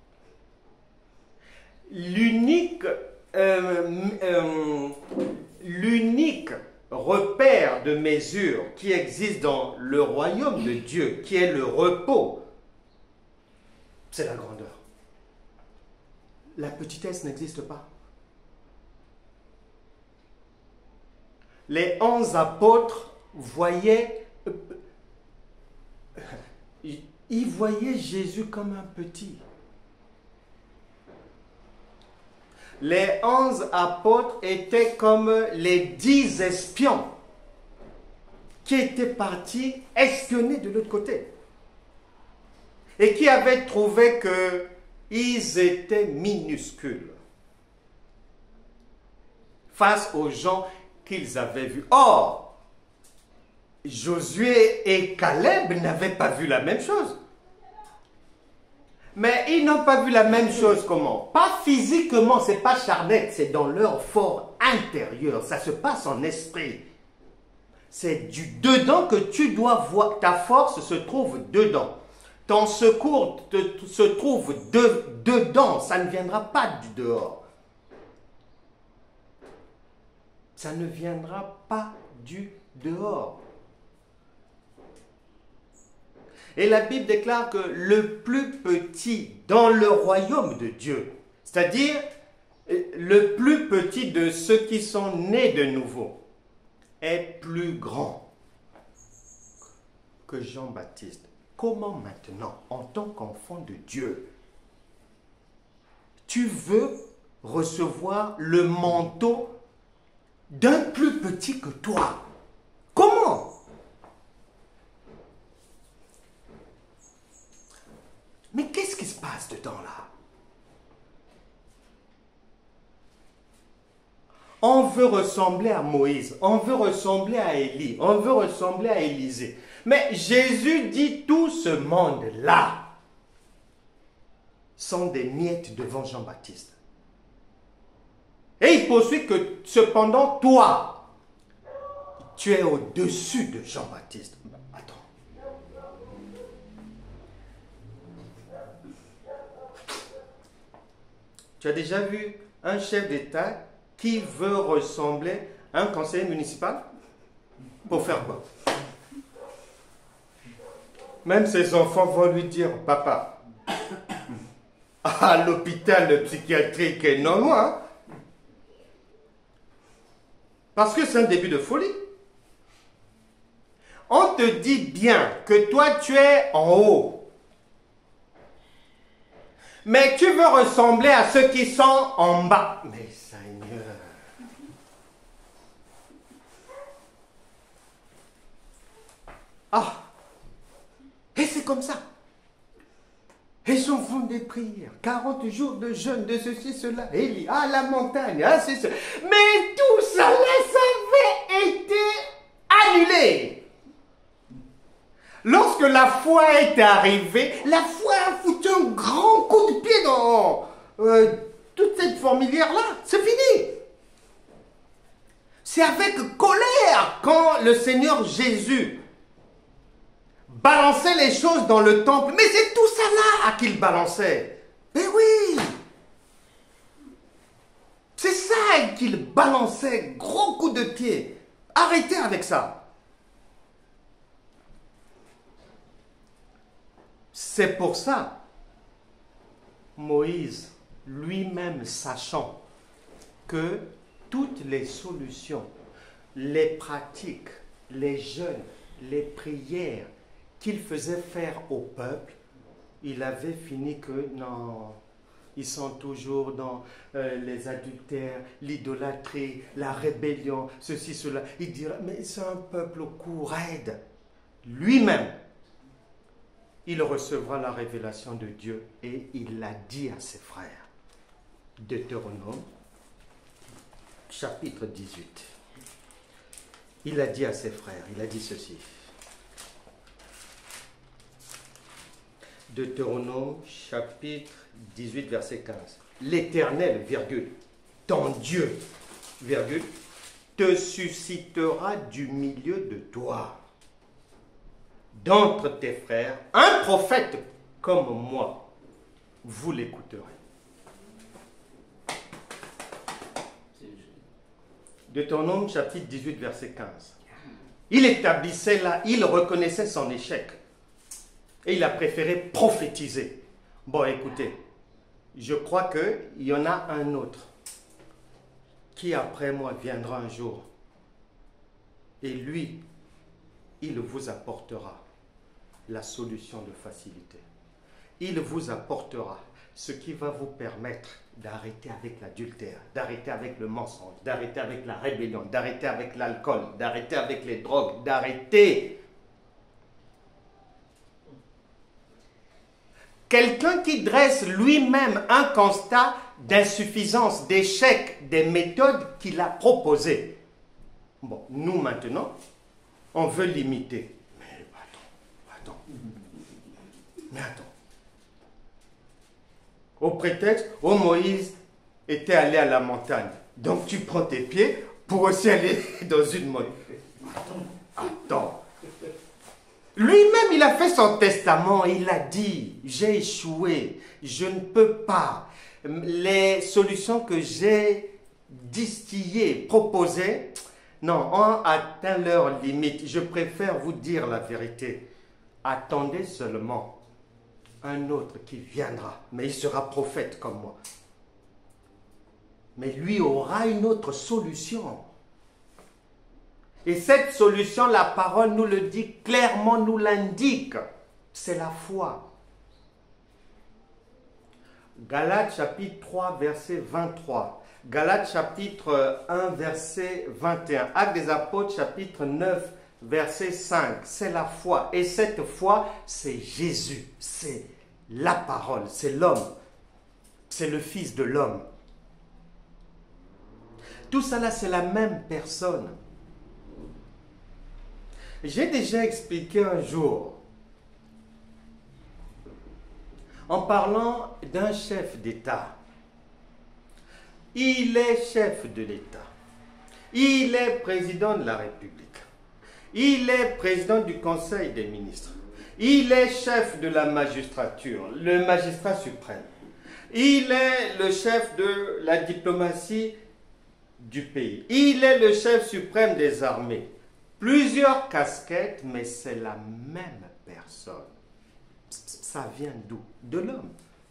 L'unique repère de mesure qui existe dans le royaume de Dieu, qui est le repos, c'est la grandeur. La petitesse n'existe pas. Les 11 apôtres voyaient, ils voyaient Jésus comme un petit. Les 11 apôtres étaient comme les 10 espions qui étaient partis espionner de l'autre côté et qui avaient trouvé qu'ils étaient minuscules face aux gens qu'ils avaient vus. Or, Josué et Caleb n'avaient pas vu la même chose. Mais ils n'ont pas vu la même chose comment? Pas physiquement, c'est pas charnel, c'est dans leur fort intérieur, ça se passe en esprit. C'est du dedans que tu dois voir, ta force se trouve dedans. Ton secours se trouve dedans, ça ne viendra pas du dehors. Ça ne viendra pas du dehors. Et la Bible déclare que le plus petit dans le royaume de Dieu, c'est-à-dire le plus petit de ceux qui sont nés de nouveau, est plus grand que Jean-Baptiste. Comment maintenant, en tant qu'enfant de Dieu, tu veux recevoir le manteau d'un plus petit que toi? Comment? Mais qu'est-ce qui se passe dedans là? On veut ressembler à Moïse, on veut ressembler à Élie, on veut ressembler à Élisée. Mais Jésus dit tout ce monde-là sont des miettes devant Jean-Baptiste. Et il poursuit que cependant toi, tu es au-dessus de Jean-Baptiste. Attends. Tu as déjà vu un chef d'État qui veut ressembler à un conseiller municipal? Pour faire quoi? Même ses enfants vont lui dire, papa, à l'hôpital psychiatrique, non loin. Parce que c'est un début de folie. On te dit bien que toi tu es en haut. Mais tu veux ressembler à ceux qui sont en bas. Mais Seigneur. Ah. Et c'est comme ça. Et j'en font des prières. 40 jours de jeûne, de ceci, cela. Élie, à la montagne, ah, c'est ça. Mais tout ça, ça avait été annulé. Lorsque la foi est arrivée, la foi a foutu un grand coup de pied dans toute cette fourmilière-là. C'est fini. C'est avec colère quand le Seigneur Jésus balançait les choses dans le temple. Mais c'est tout ça là à qu'il balançait. Mais oui. C'est ça qu'il balançait. Gros coup de pied. Arrêtez avec ça. C'est pour ça, Moïse, lui-même sachant que toutes les solutions, les pratiques, les jeûnes, les prières qu'il faisait faire au peuple, il avait fini que non, ils sont toujours dans les adultères, l'idolâtrie, la rébellion, ceci, cela. Il dira, mais c'est un peuple au cou raide. Lui-même, il recevra la révélation de Dieu et il l'a dit à ses frères. Deutéronome, chapitre 18. Il a dit à ses frères, il a dit ceci. Deutéronome, chapitre 18, verset 15. L'Éternel, virgule, ton Dieu, virgule, te suscitera du milieu de toi, d'entre tes frères, un prophète comme moi. Vous l'écouterez. Deutéronome, chapitre 18, verset 15. Il établissait là, il reconnaissait son échec. Et il a préféré prophétiser. Bon, écoutez, je crois qu'il y en a un autre qui après moi viendra un jour. Et lui, il vous apportera la solution de facilité. Il vous apportera ce qui va vous permettre d'arrêter avec l'adultère, d'arrêter avec le mensonge, d'arrêter avec la rébellion, d'arrêter avec l'alcool, d'arrêter avec les drogues, d'arrêter. Quelqu'un qui dresse lui-même un constat d'insuffisance, d'échec des méthodes qu'il a proposées. Bon, nous maintenant, on veut l'imiter. Mais attends. Au prétexte, Moïse était allé à la montagne. Donc tu prends tes pieds pour aussi aller dans une montagne. Attends. Lui-même, il a fait son testament. Il a dit, j'ai échoué. Je ne peux pas. Les solutions que j'ai distillées, proposées, non, ont atteint leur limite. Je préfère vous dire la vérité. Attendez seulement un autre qui viendra, mais il sera prophète comme moi. Mais lui aura une autre solution. Et cette solution, la parole nous le dit clairement, nous l'indique. C'est la foi. Galates chapitre 3, verset 23. Galates chapitre 1, verset 21. Actes des apôtres chapitre 9, verset 5. C'est la foi. Et cette foi, c'est Jésus. C'est la parole. C'est l'homme. C'est le Fils de l'homme. Tout cela, c'est la même personne. J'ai déjà expliqué un jour, en parlant d'un chef d'État. Il est chef de l'État. Il est président de la République. Il est président du Conseil des ministres. Il est chef de la magistrature, le magistrat suprême. Il est le chef de la diplomatie du pays. Il est le chef suprême des armées. Plusieurs casquettes, mais c'est la même personne. Ça vient d'où? De l'homme.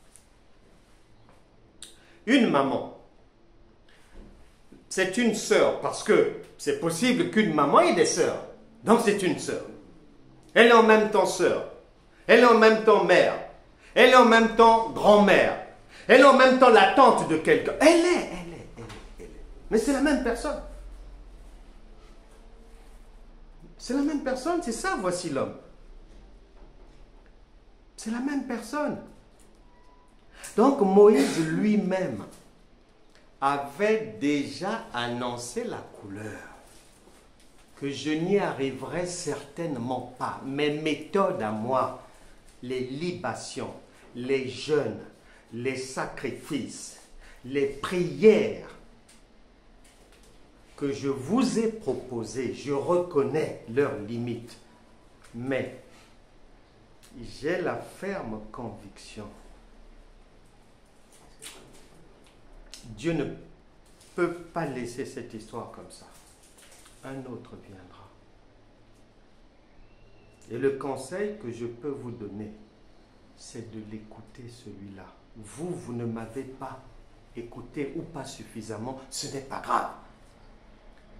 Une maman, c'est une sœur, parce que c'est possible qu'une maman ait des sœurs. Donc c'est une sœur. Elle est en même temps sœur. Elle est en même temps mère. Elle est en même temps grand-mère. Elle est en même temps la tante de quelqu'un. Elle est. Mais c'est la même personne. C'est la même personne, c'est ça, voici l'homme. C'est la même personne. Donc Moïse lui-même avait déjà annoncé la couleur. Que je n'y arriverai certainement pas. Mes méthodes à moi, les libations, les jeûnes, les sacrifices, les prières que je vous ai proposées, je reconnais leurs limites. Mais j'ai la ferme conviction. Dieu ne peut pas laisser cette histoire comme ça. Un autre viendra. Et le conseil que je peux vous donner, c'est de l'écouter celui-là. Vous ne m'avez pas écouté ou pas suffisamment, ce n'est pas grave.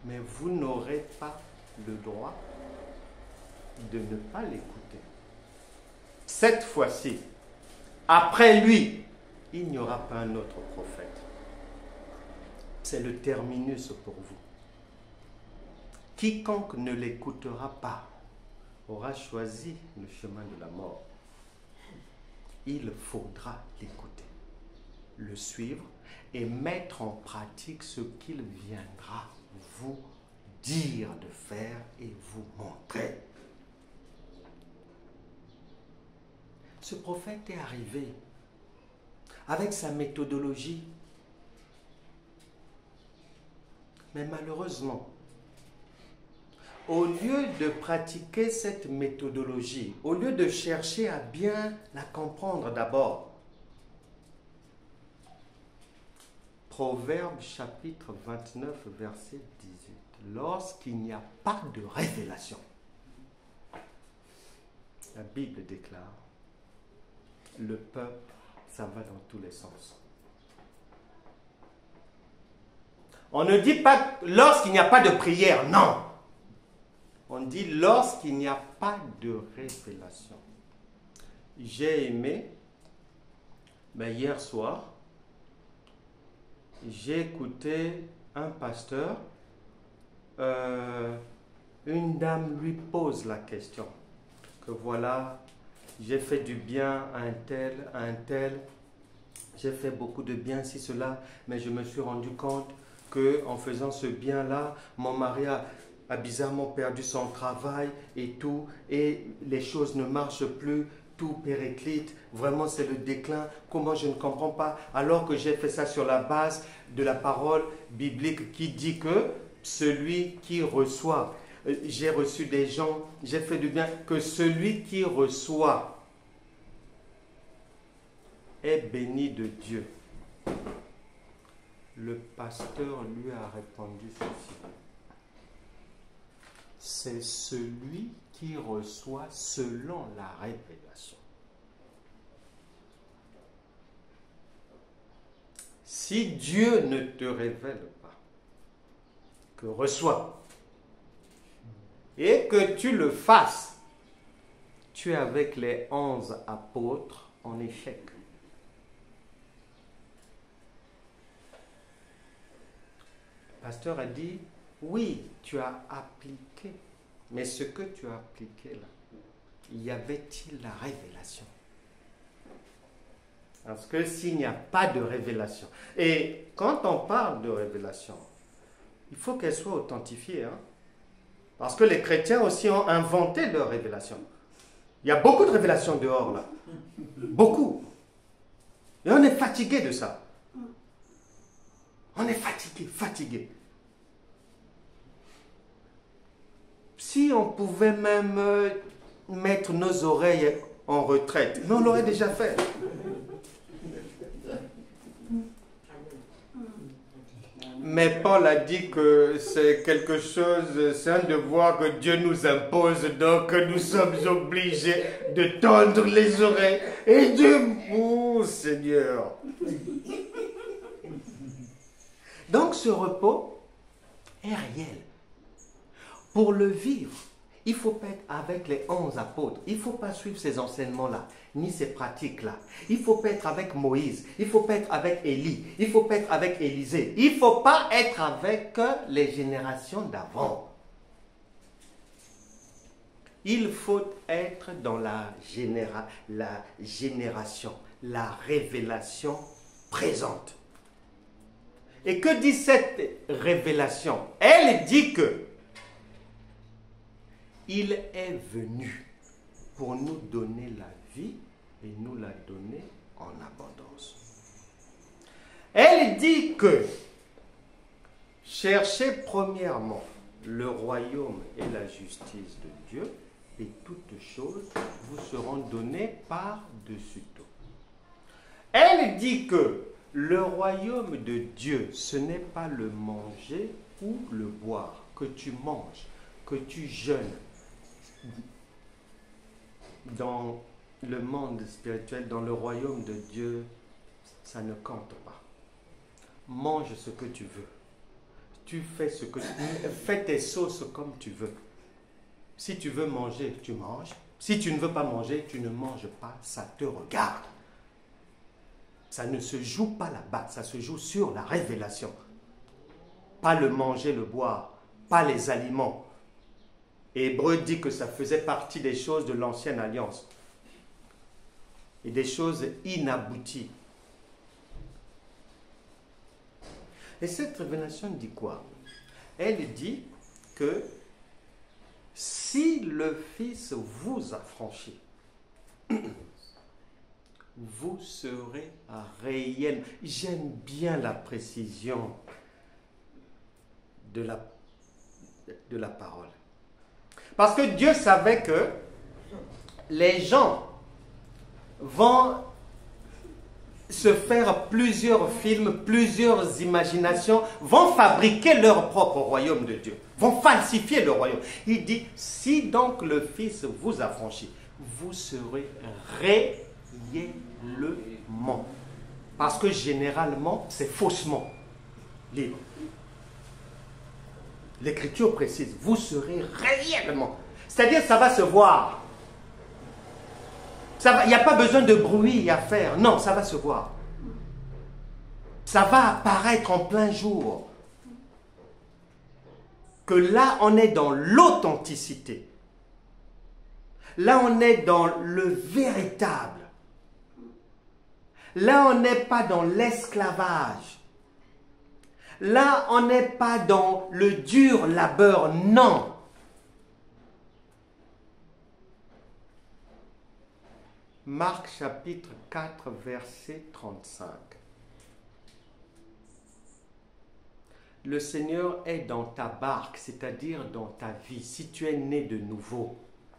mais vous n'aurez pas le droit de ne pas l'écouter. Cette fois-ci, après lui, il n'y aura pas un autre prophète. C'est le terminus pour vous. Quiconque ne l'écoutera pas aura choisi le chemin de la mort. Il faudra l'écouter, le suivre et mettre en pratique ce qu'il viendra vous dire de faire et vous montrer. Ce prophète est arrivé avec sa méthodologie. Mais malheureusement, au lieu de pratiquer cette méthodologie, au lieu de chercher à bien la comprendre d'abord, Proverbe chapitre 29, verset 18, lorsqu'il n'y a pas de révélation, la Bible déclare, le peuple, ça va dans tous les sens. On ne dit pas lorsqu'il n'y a pas de prière, non. On dit lorsqu'il n'y a pas de révélation. J'ai aimé, hier soir, j'ai écouté un pasteur, une dame lui pose la question, que voilà, j'ai fait du bien à un tel, j'ai fait beaucoup de bien, si cela, mais je me suis rendu compte qu'en faisant ce bien-là, mon mari a bizarrement perdu son travail et tout, et les choses ne marchent plus, tout périclite, vraiment c'est le déclin, comment je ne comprends pas, alors que j'ai fait ça sur la base de la parole biblique qui dit que celui qui reçoit, j'ai reçu des gens, j'ai fait du bien, que celui qui reçoit est béni de Dieu. Le pasteur lui a répondu ceci. C'est celui qui reçoit selon la révélation. Si Dieu ne te révèle pas, que reçois, et que tu le fasses, tu es avec les 11 apôtres en échec. Le pasteur a dit, oui, tu as appliqué, mais ce que tu as appliqué là, y avait-il la révélation? Parce que s'il n'y a pas de révélation, et quand on parle de révélation, il faut qu'elle soit authentifiée, hein? Parce que les chrétiens aussi ont inventé leur révélation. Il y a beaucoup de révélations dehors là, beaucoup. Et on est fatigué de ça. On est fatigué. Si on pouvait même mettre nos oreilles en retraite, mais on l'aurait déjà fait. Mais Paul a dit que c'est quelque chose, c'est un devoir que Dieu nous impose, donc nous sommes obligés de tendre les oreilles. Et Dieu, oh Seigneur. Donc ce repos est réel. Pour le vivre, il faut pas être avec les 11 apôtres. Il ne faut pas suivre ces enseignements-là, ni ces pratiques-là. Il ne faut pas être avec Moïse. Il ne faut pas être avec Élie. Il ne faut pas être avec Élisée. Il ne faut pas être avec les générations d'avant. Il faut être dans la génération, la révélation présente. Et que dit cette révélation? Elle dit que il est venu pour nous donner la vie et nous la donner en abondance. Elle dit que cherchez premièrement le royaume et la justice de Dieu et toutes choses vous seront données par-dessus tout. Elle dit que le royaume de Dieu, ce n'est pas le manger ou le boire, que tu manges, que tu jeûnes. Dans le monde spirituel, dans le royaume de Dieu, ça ne compte pas. Mange ce que tu veux. tu fais ce que tu veux. Fais tes sauces comme tu veux. Si tu veux manger, tu manges. Si tu ne veux pas manger, tu ne manges pas. Ça te regarde. Ça ne se joue pas là-bas. Ça se joue sur la révélation. Pas le manger, le boire. Pas les aliments. Hébreu dit que ça faisait partie des choses de l'ancienne alliance. Et des choses inabouties. Et cette révélation dit quoi? Elle dit que si le Fils vous affranchit, vous serez réel. J'aime bien la précision de la parole. Parce que Dieu savait que les gens vont se faire plusieurs films, plusieurs imaginations, vont fabriquer leur propre royaume de Dieu, vont falsifier le royaume. Il dit, si donc le Fils vous affranchit, vous serez réellement. Parce que généralement, c'est faussement libre. L'Écriture précise, vous serez réellement. C'est-à-dire, ça va se voir. Il n'y a pas besoin de bruit à faire. Non, ça va se voir. Ça va apparaître en plein jour. Que là, on est dans l'authenticité. Là, on est dans le véritable. Là, on n'est pas dans l'esclavage. Là, on n'est pas dans le dur labeur. Non. Marc chapitre 4, verset 35. Le Seigneur est dans ta barque, c'est-à-dire dans ta vie. Si tu es né de nouveau,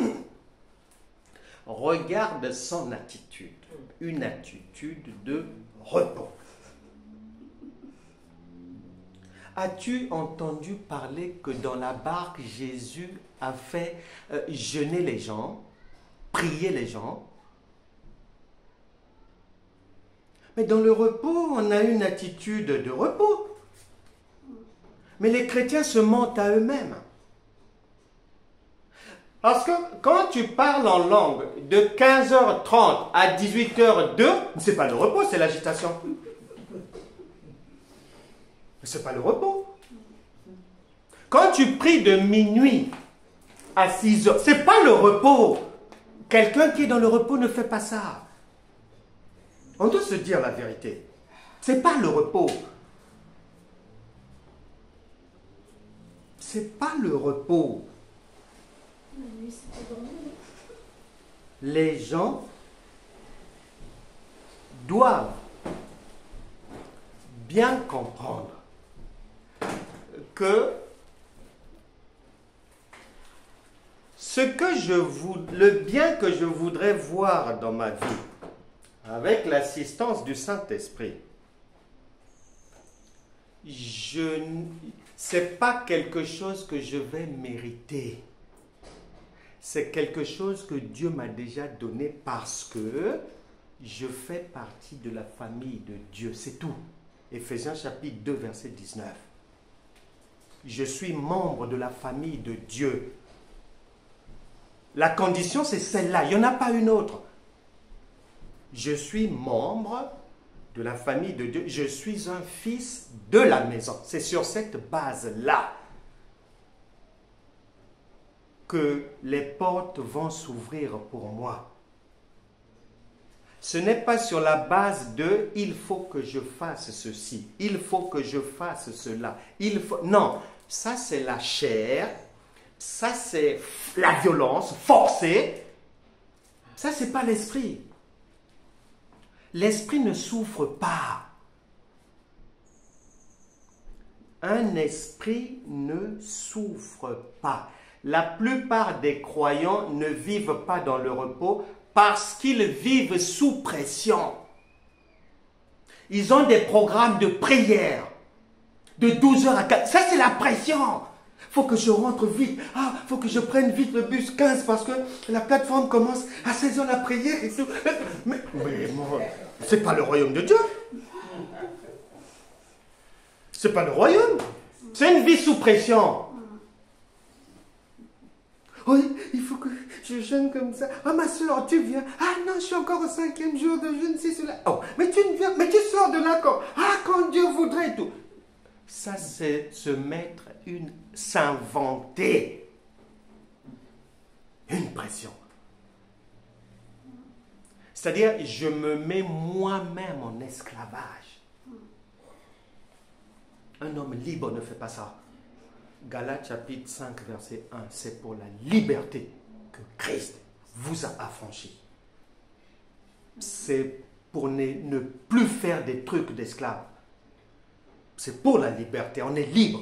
regarde son attitude, une attitude de repos. As-tu entendu parler que dans la barque, Jésus a fait jeûner les gens, prier les gens? Mais dans le repos, on a une attitude de repos. Mais les chrétiens se mentent à eux-mêmes. Parce que quand tu parles en langue de 15h30 à 18h02, ce n'est pas le repos, c'est l'agitation. Ce n'est pas le repos. Quand tu pries de minuit à 6h, ce n'est pas le repos. Quelqu'un qui est dans le repos ne fait pas ça. On doit se dire la vérité. Ce n'est pas le repos. Ce n'est pas le repos. Les gens doivent bien comprendre que le bien que je voudrais voir dans ma vie, avec l'assistance du Saint-Esprit, ce n'est pas quelque chose que je vais mériter. C'est quelque chose que Dieu m'a déjà donné parce que je fais partie de la famille de Dieu. C'est tout. Éphésiens chapitre 2, verset 19. Je suis membre de la famille de Dieu. La condition, c'est celle-là. Il n'y en a pas une autre. Je suis membre de la famille de Dieu. Je suis un fils de la maison. C'est sur cette base-là que les portes vont s'ouvrir pour moi. Ce n'est pas sur la base de « il faut que je fasse ceci »,« il faut que je fasse cela ». Non, ça c'est la chair, ça c'est la violence forcée. Ça c'est pas l'esprit. L'esprit ne souffre pas. Un esprit ne souffre pas. La plupart des croyants ne vivent pas dans le repos parce qu'ils vivent sous pression. Ils ont des programmes de prière de 12h à 4. Ça, c'est la pression. Il faut que je rentre vite. Ah, il faut que je prenne vite le bus 15 parce que la plateforme commence à 16h la prière et tout. Mais c'est pas le royaume de Dieu. C'est pas le royaume. C'est une vie sous pression. Oui, il faut que je jeûne comme ça. Ah, ma soeur, tu viens. Ah non, je suis encore au 5e jour de jeûne, c'est cela. Oh, mais tu ne viens, mais tu sors de là quand? Ah, quand Dieu voudrait et tout. Ça, c'est se mettre s'inventer une pression. C'est-à-dire, je me mets moi-même en esclavage. Un homme libre ne fait pas ça. Galates chapitre 5, verset 1, c'est pour la liberté que Christ vous a affranchi. C'est pour ne plus faire des trucs d'esclaves. C'est pour la liberté, on est libre.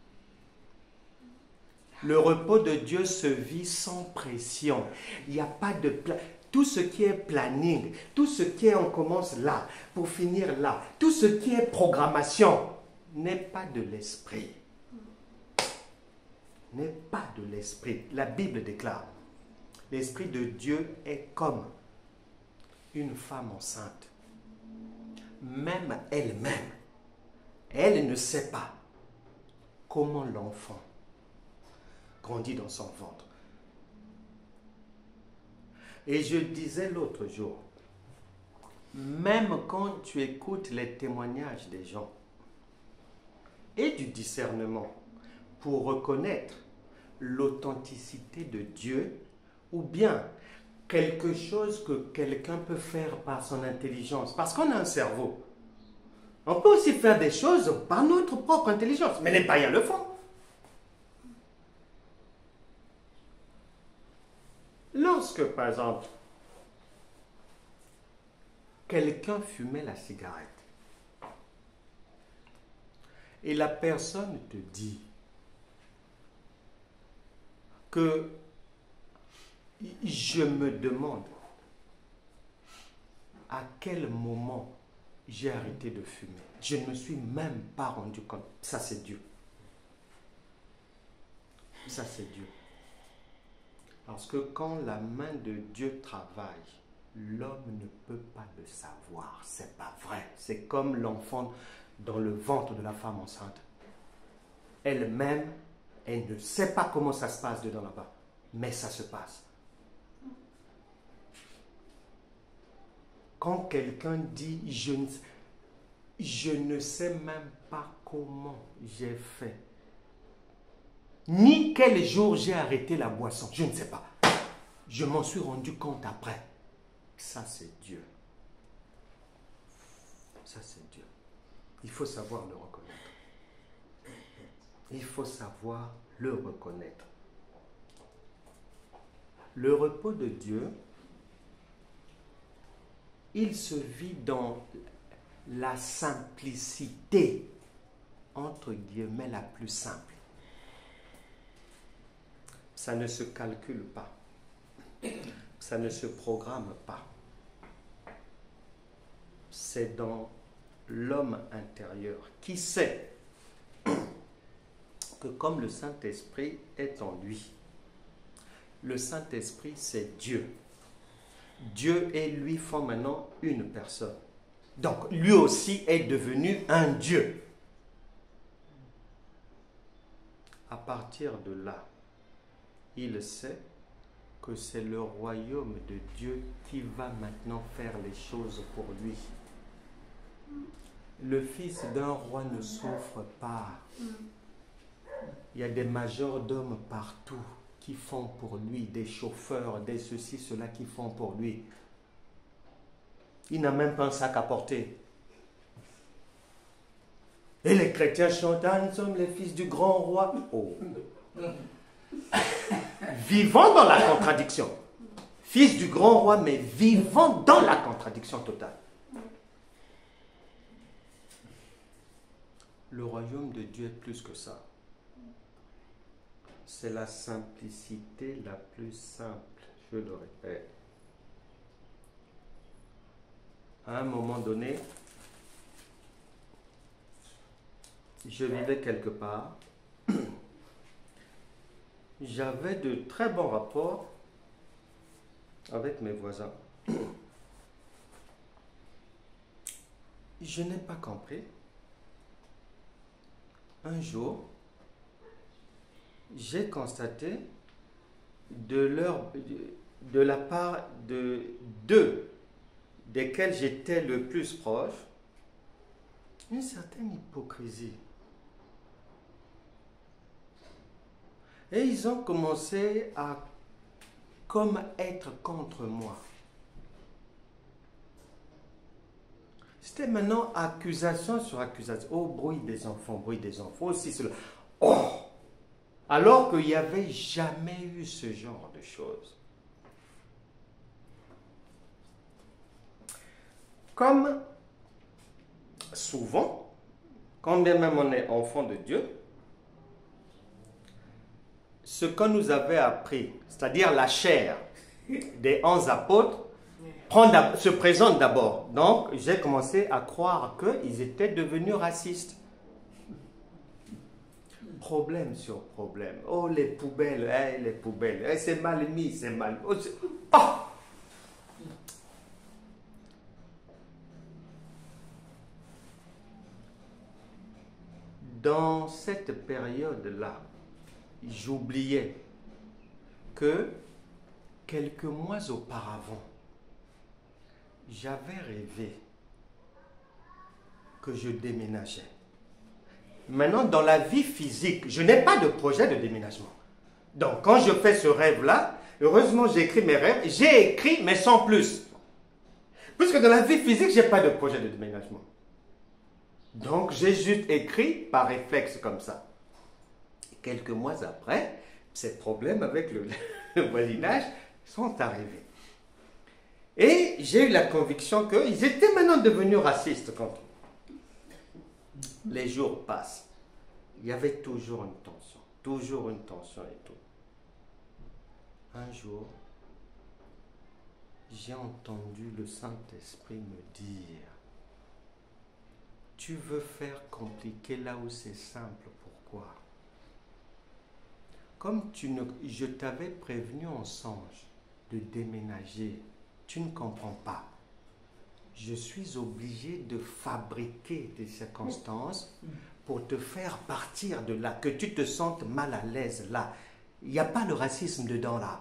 Le repos de Dieu se vit sans pression. Il n'y a pas de tout ce qui est planning, tout ce qui est on commence là, pour finir là, tout ce qui est programmation n'est pas de l'esprit. N'est pas de l'esprit. La Bible déclare, l'esprit de Dieu est comme une femme enceinte. Même elle-même, elle ne sait pas comment l'enfant grandit dans son ventre. Et je disais l'autre jour, même quand tu écoutes les témoignages des gens et du discernement pour reconnaître l'authenticité de Dieu ou bien quelque chose que quelqu'un peut faire par son intelligence, parce qu'on a un cerveau. On peut aussi faire des choses par notre propre intelligence, mais les païens le font. Lorsque, par exemple, quelqu'un fumait la cigarette et la personne te dit que je me demande à quel moment j'ai arrêté de fumer. Je ne me suis même pas rendu compte. Ça, c'est Dieu. Ça, c'est Dieu. Parce que quand la main de Dieu travaille, l'homme ne peut pas le savoir. C'est pas vrai. C'est comme l'enfant dans le ventre de la femme enceinte. Elle-même, elle ne sait pas comment ça se passe dedans là-bas. Mais ça se passe. Quand quelqu'un dit je ne sais même pas comment j'ai fait, ni quel jour j'ai arrêté la boisson, je ne sais pas. Je m'en suis rendu compte après. Ça, c'est Dieu. Ça, c'est Dieu. Il faut savoir le reconnaître. Il faut savoir le reconnaître. Le repos de Dieu, il se vit dans la simplicité, entre guillemets, la plus simple. Ça ne se calcule pas. Ça ne se programme pas. C'est dans l'homme intérieur qui sait que comme le Saint-Esprit est en lui, le Saint-Esprit c'est Dieu. Dieu et lui font maintenant une personne. Donc lui aussi est devenu un Dieu. À partir de là, il sait que c'est le royaume de Dieu qui va maintenant faire les choses pour lui. Le fils d'un roi ne souffre pas. Il y a des majordomes partout qui font pour lui, des chauffeurs, des ceci, cela qui font pour lui. Il n'a même pas un sac à porter. Et les chrétiens chantent, ah, nous sommes les fils du grand roi. Oh. Vivant dans la contradiction. Fils du grand roi, mais vivant dans la contradiction totale. Le royaume de Dieu est plus que ça. C'est la simplicité la plus simple, je le répète. À un moment donné, je vivais quelque part. J'avais de très bons rapports avec mes voisins. Je n'ai pas compris. Un jour, j'ai constaté de la part de deux desquels j'étais le plus proche, une certaine hypocrisie. Et ils ont commencé à comme être contre moi. C'était maintenant accusation sur accusation. Oh, bruit des enfants, aussi cela. Oh! Alors qu'il n'y avait jamais eu ce genre de choses. Comme souvent, quand bien même on est enfant de Dieu, ce qu'on nous avait appris, c'est-à-dire la chair des 11 apôtres, se présente d'abord. Donc, j'ai commencé à croire qu'ils étaient devenus racistes. Problème sur problème. Oh, les poubelles, les poubelles. C'est mal mis, c'est mal. Oh! Dans cette période-là, j'oubliais que quelques mois auparavant, j'avais rêvé que je déménageais. Maintenant, dans la vie physique, je n'ai pas de projet de déménagement. Donc, quand je fais ce rêve-là, heureusement, j'ai écrit mes rêves. J'ai écrit, mais sans plus. Puisque dans la vie physique, je n'ai pas de projet de déménagement. Donc, j'ai juste écrit par réflexe comme ça. Quelques mois après, ces problèmes avec le voisinage sont arrivés. Et j'ai eu la conviction qu'ils étaient maintenant devenus racistes quand les jours passent. Il y avait toujours une tension et tout. Un jour, j'ai entendu le Saint-Esprit me dire: tu veux faire compliqué là où c'est simple, pourquoi? Comme je t'avais prévenu en songe de déménager, tu ne comprends pas. Je suis obligé de fabriquer des circonstances pour te faire partir de là, que tu te sentes mal à l'aise là. Il n'y a pas le racisme dedans là.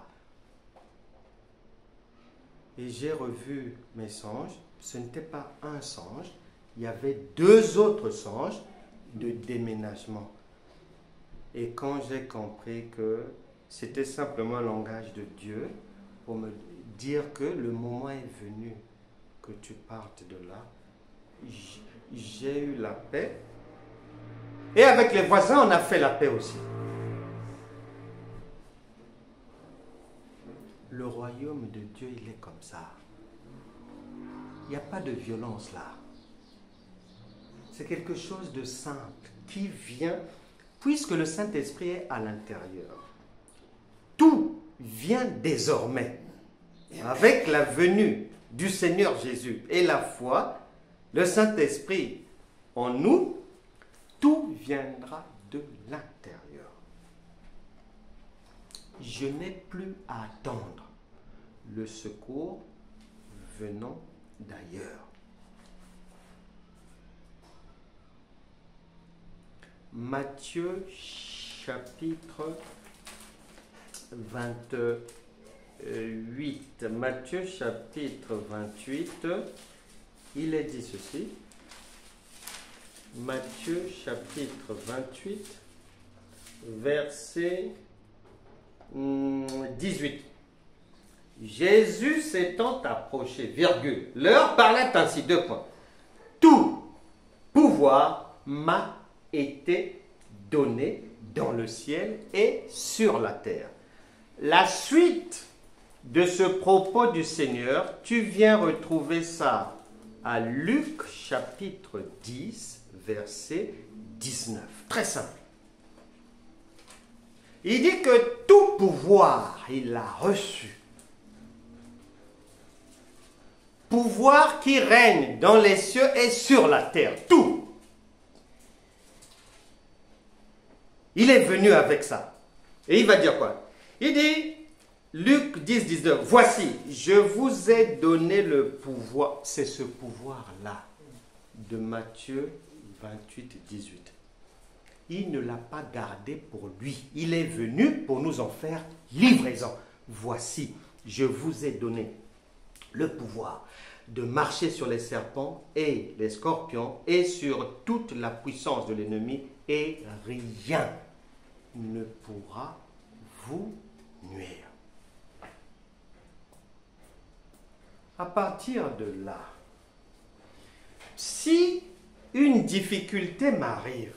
Et j'ai revu mes songes. Ce n'était pas un songe, il y avait 2 autres songes de déménagement. Et quand j'ai compris que c'était simplement un langage de Dieu pour me dire que le moment est venu que tu partes de là, j'ai eu la paix. Et avec les voisins, on a fait la paix aussi. Le royaume de Dieu, il est comme ça. Il n'y a pas de violence là. C'est quelque chose de simple qui vient, puisque le Saint-Esprit est à l'intérieur. Tout vient désormais. Avec la venue du Seigneur Jésus et la foi, le Saint-Esprit en nous, tout viendra de l'intérieur. Je n'ai plus à attendre le secours venant d'ailleurs. Matthieu chapitre 28. Matthieu chapitre 28, il est dit ceci. Matthieu chapitre 28, verset 18. Jésus s'étant approché, virgule, leur parlait ainsi, 2 points. Tout pouvoir m'a été donné dans le ciel et sur la terre. La suite de ce propos du Seigneur, tu viens retrouver ça à Luc chapitre 10, verset 19. Très simple. Il dit que tout pouvoir, il l'a reçu. Pouvoir qui règne dans les cieux et sur la terre. Tout. Il est venu avec ça. Et il va dire quoi? Il dit, Luc 10, 19, voici, je vous ai donné le pouvoir. C'est ce pouvoir-là de Matthieu 28, 18. il ne l'a pas gardé pour lui. Il est venu pour nous en faire livraison. Voici, je vous ai donné le pouvoir de marcher sur les serpents et les scorpions et sur toute la puissance de l'ennemi, et rien ne pourra vous nuire. À partir de là, si une difficulté m'arrive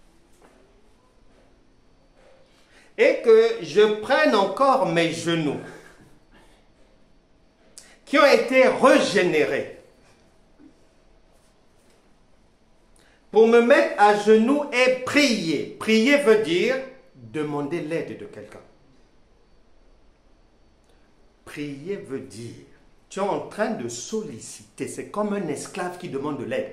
et que je prenne encore mes genoux qui ont été régénérés pour me mettre à genoux et prier. Prier veut dire demander l'aide de quelqu'un. Prier veut dire, tu es en train de solliciter, c'est comme un esclave qui demande de l'aide.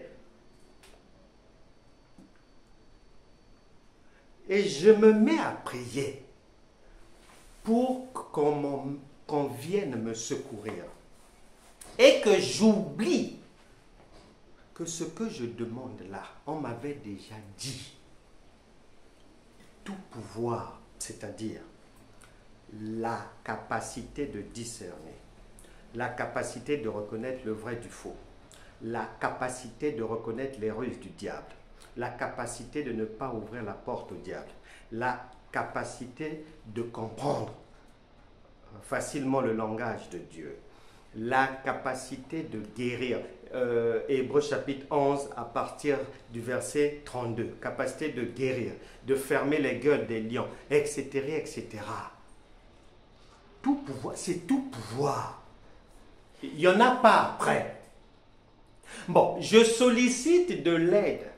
Et je me mets à prier pour qu'on vienne me secourir. Et que j'oublie que ce que je demande là, on m'avait déjà dit. Tout pouvoir, c'est-à-dire la capacité de discerner, la capacité de reconnaître le vrai du faux, la capacité de reconnaître les ruses du diable, la capacité de ne pas ouvrir la porte au diable, la capacité de comprendre facilement le langage de Dieu, la capacité de guérir. Hébreux chapitre 11 à partir du verset 32, capacité de guérir, de fermer les gueules des lions, etc., etc. Tout pouvoir, c'est tout pouvoir. Il n'y en a pas après. Bon, je sollicite de l'aide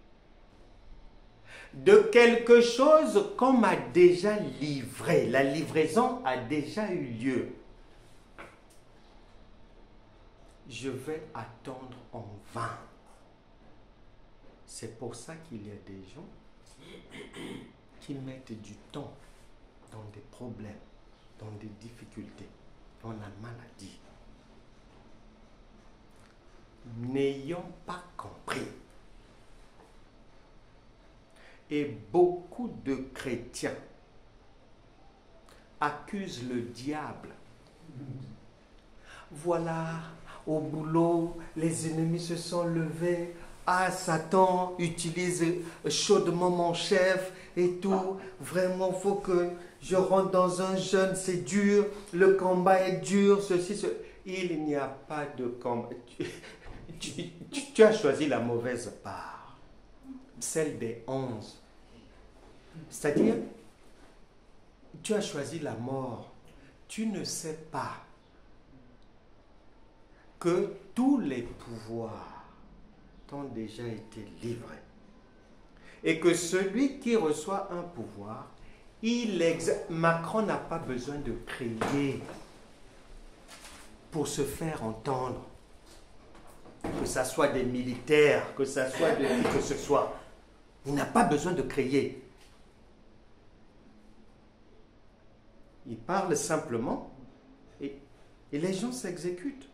de quelque chose qu'on m'a déjà livré. La livraison a déjà eu lieu. Je vais attendre en vain. C'est pour ça qu'il y a des gens qui mettent du temps dans des problèmes, dans des difficultés, dans la maladie, n'ayant pas compris. Et beaucoup de chrétiens accusent le diable. Voilà, au boulot, les ennemis se sont levés. Ah, Satan utilise chaudement mon chef et tout. Vraiment, il faut que je rentre dans un jeûne, c'est dur. Le combat est dur, ceci, ceci. Il n'y a pas de combat. Tu as choisi la mauvaise part, celle des 11. C'est-à-dire, tu as choisi la mort. Tu ne sais pas que tous les pouvoirs t'ont déjà été livrés. Et que celui qui reçoit un pouvoir, Macron n'a pas besoin de crier pour se faire entendre. Que ce soit des militaires, que ce soit de qui que ce soit. Il n'a pas besoin de crier. Il parle simplement et les gens s'exécutent.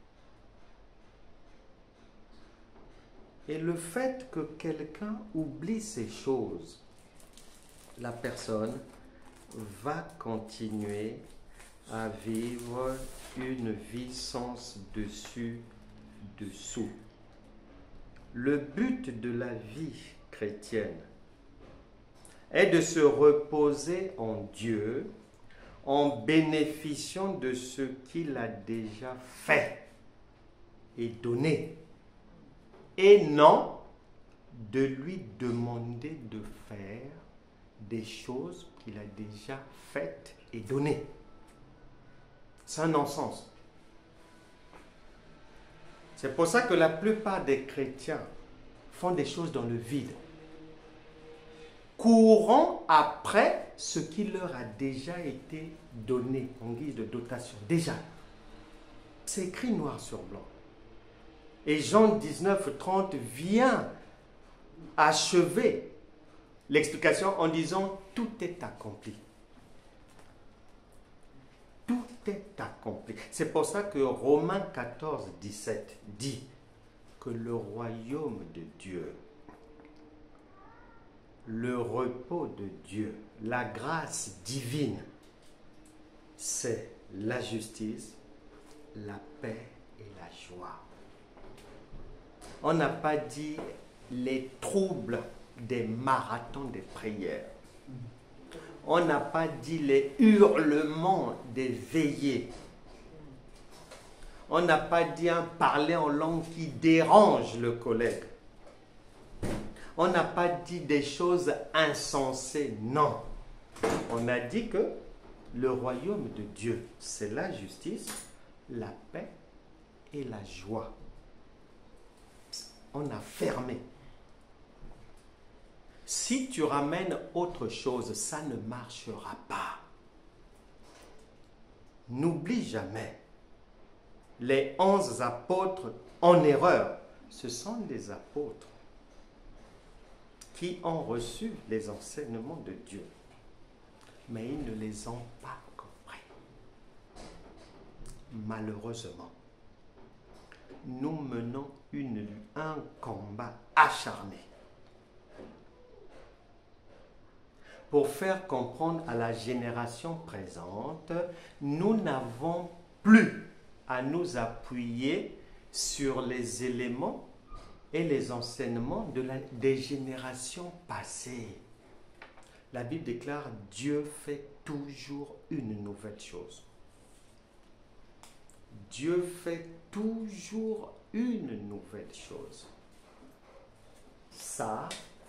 Et le fait que quelqu'un oublie ces choses, la personne va continuer à vivre une vie sans dessus-dessous. Le but de la vie chrétienne est de se reposer en Dieu en bénéficiant de ce qu'il a déjà fait et donné, et non de lui demander de faire des choses qu'il a déjà faites et données. C'est un non-sens. C'est pour ça que la plupart des chrétiens font des choses dans le vide, courant après ce qui leur a déjà été donné en guise de dotation. Déjà, c'est écrit noir sur blanc. Et Jean 19:30 vient achever l'explication en disant « tout est accompli ». Tout est accompli. C'est pour ça que Romains 14:17 dit que le royaume de Dieu, le repos de Dieu, la grâce divine, c'est la justice, la paix et la joie. On n'a pas dit les troubles des marathons des prières. On n'a pas dit les hurlements des veillées. On n'a pas dit un parler en langue qui dérange le collègue. On n'a pas dit des choses insensées, non. On a dit que le royaume de Dieu, c'est la justice, la paix et la joie. On a fermé. Si tu ramènes autre chose, ça ne marchera pas. N'oublie jamais, les 11 apôtres en erreur, ce sont des apôtres qui ont reçu les enseignements de Dieu, mais ils ne les ont pas compris. Malheureusement, nous menons un combat acharné pour faire comprendre à la génération présente, nous n'avons plus à nous appuyer sur les éléments et les enseignements des générations passées. La Bible déclare, Dieu fait toujours une nouvelle chose. Dieu fait toujours une nouvelle chose. Ça,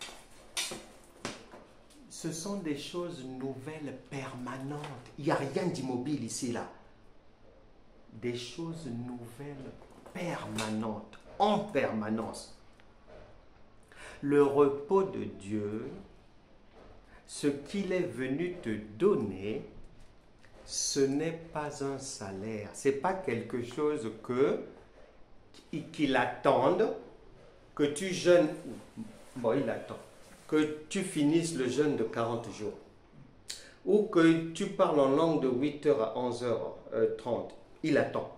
ce sont des choses nouvelles permanentes. Il n'y a rien d'immobile ici, là. Des choses nouvelles permanentes, en permanence. Le repos de Dieu, ce qu'il est venu te donner, ce n'est pas un salaire. Ce n'est pas quelque chose qu'il attende, que tu jeûnes. Bon, il attend. Que tu finisses le jeûne de 40 jours. Ou que tu parles en langue de 8h à 11h30. Il attend.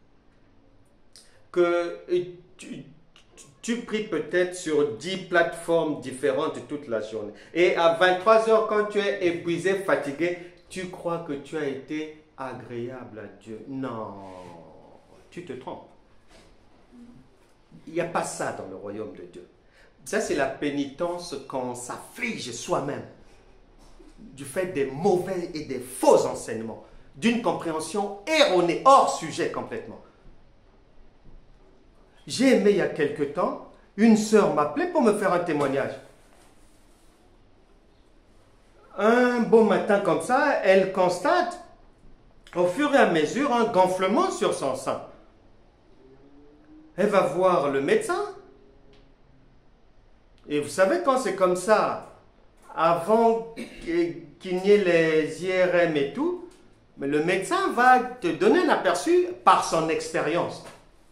Que tu pries peut-être sur 10 plateformes différentes toute la journée. Et à 23h, quand tu es épuisé, fatigué, tu crois que tu as été agréable à Dieu. Non, tu te trompes. Il n'y a pas ça dans le royaume de Dieu. Ça, c'est la pénitence qu'on s'afflige soi-même du fait des mauvais et des faux enseignements, d'une compréhension erronée, hors sujet complètement. J'ai aimé il y a quelque temps, une sœur m'appelait pour me faire un témoignage. Un beau matin comme ça, elle constate au fur et à mesure un gonflement sur son sein. Elle va voir le médecin. Et vous savez, quand c'est comme ça, avant qu'il n'y ait les IRM et tout, mais le médecin va te donner un aperçu par son expérience.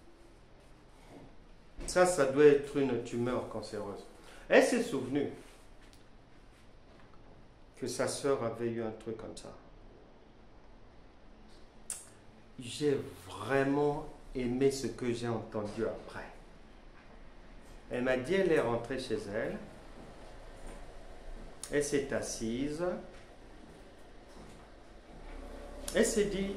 Ça doit être une tumeur cancéreuse. Elle s'est souvenue que sa sœur avait eu un truc comme ça. J'ai vraiment aimé ce que j'ai entendu après. Elle m'a dit, elle est rentrée chez elle. Elle s'est assise. Elle s'est dit,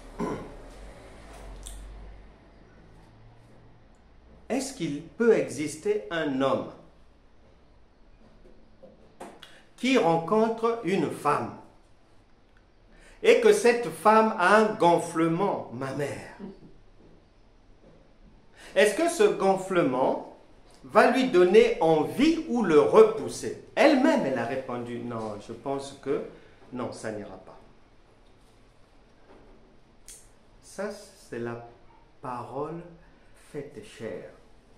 est-ce qu'il peut exister un homme qui rencontre une femme et que cette femme a un gonflement mammaire? Est-ce que ce gonflement va lui donner envie ou le repousser? Elle-même, elle a répondu, non, je pense que non, ça n'ira pas. Ça, c'est la parole faite chair.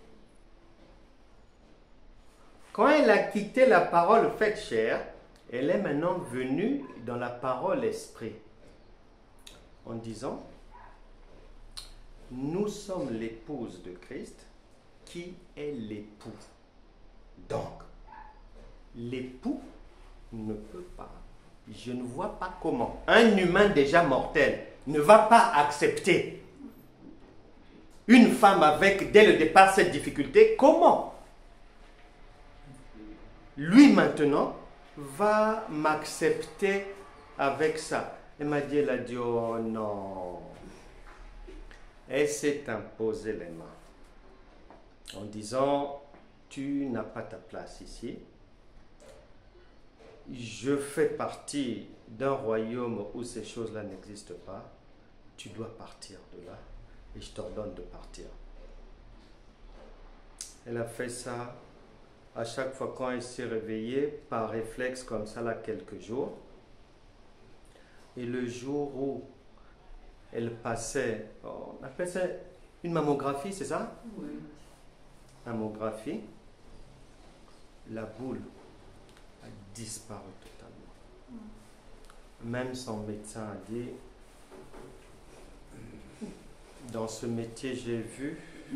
Quand elle a quitté la parole faite chair, elle est maintenant venue dans la parole esprit, en disant, nous sommes l'épouse de Christ, qui est l'époux. Donc, l'époux ne peut pas, je ne vois pas comment, un humain déjà mortel ne va pas accepter une femme avec, dès le départ, cette difficulté. Comment? Lui maintenant, va m'accepter avec ça. Elle a dit, oh non. Elle s'est imposée les mains en disant, tu n'as pas ta place ici. Je fais partie d'un royaume où ces choses-là n'existent pas. Tu dois partir de là et je t'ordonne de partir. Elle a fait ça à chaque fois quand elle s'est réveillée, par réflexe comme ça, là, quelques jours. Et le jour où elle passait, on appelle ça une mammographie, c'est ça? Oui. Mammographie, la boule a disparu totalement. Même son médecin a dit, dans ce métier j'ai vu,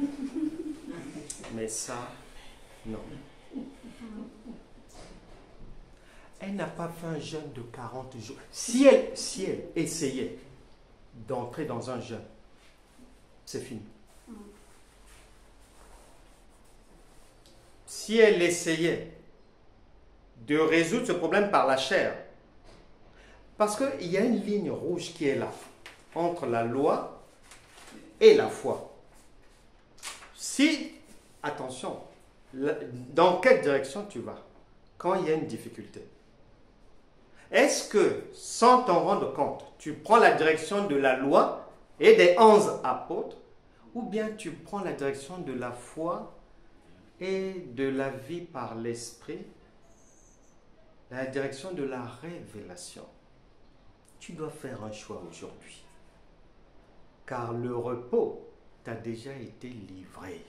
mais ça, non. Elle n'a pas fait un jeûne de 40 jours. Si elle essayait d'entrer dans un jeûne, c'est fini. Si elle essayait de résoudre ce problème par la chair, parce qu'il y a une ligne rouge qui est là, entre la loi et la foi. Si, attention, dans quelle direction tu vas quand il y a une difficulté? Est-ce que, sans t'en rendre compte, tu prends la direction de la loi et des 11 apôtres, ou bien tu prends la direction de la foi et de la vie par l'esprit, la direction de la révélation? Tu dois faire un choix aujourd'hui, car le repos t'a déjà été livré.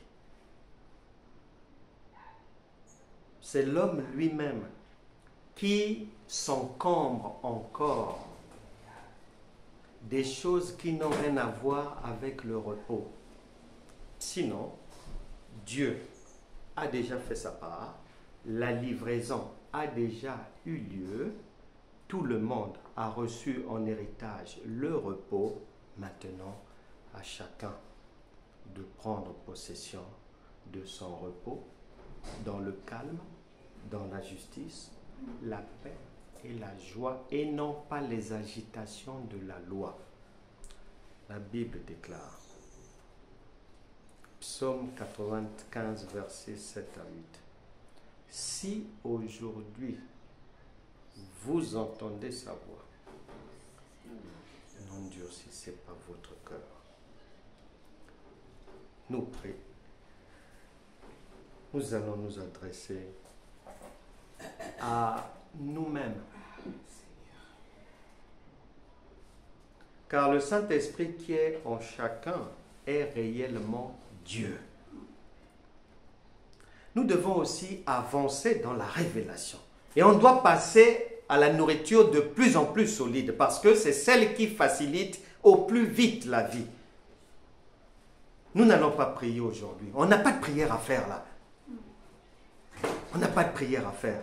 C'est l'homme lui-même qui s'encombre encore des choses qui n'ont rien à voir avec le repos. Sinon, Dieu a déjà fait sa part, la livraison a déjà eu lieu, tout le monde a reçu en héritage le repos. Maintenant, à chacun de prendre possession de son repos dans le calme, dans la justice, la paix et la joie, et non pas les agitations de la loi. La Bible déclare, Psaume 95, versets 7 à 8. Si aujourd'hui vous entendez sa voix, n'endurcissez pas votre cœur. Nous prions. Nous allons nous adresser à nous-mêmes. Car le Saint-Esprit qui est en chacun est réellement Dieu. Nous devons aussi avancer dans la révélation. Et on doit passer à la nourriture de plus en plus solide, parce que c'est celle qui facilite au plus vite la vie. Nous n'allons pas prier aujourd'hui. On n'a pas de prière à faire là. On n'a pas de prière à faire.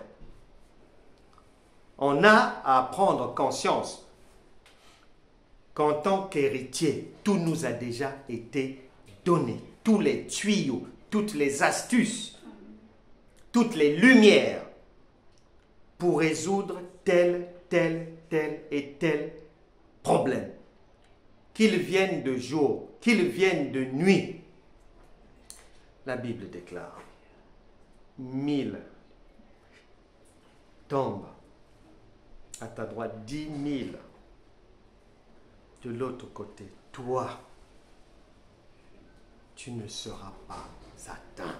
On a à prendre conscience qu'en tant qu'héritier, tout nous a déjà été donné. Tous les tuyaux, toutes les astuces, toutes les lumières pour résoudre tel et tel problème. Qu'ils viennent de jour, qu'ils viennent de nuit. La Bible déclare, 1000 tombent à ta droite, 10 000 de l'autre côté. Toi, tu ne seras pas atteint.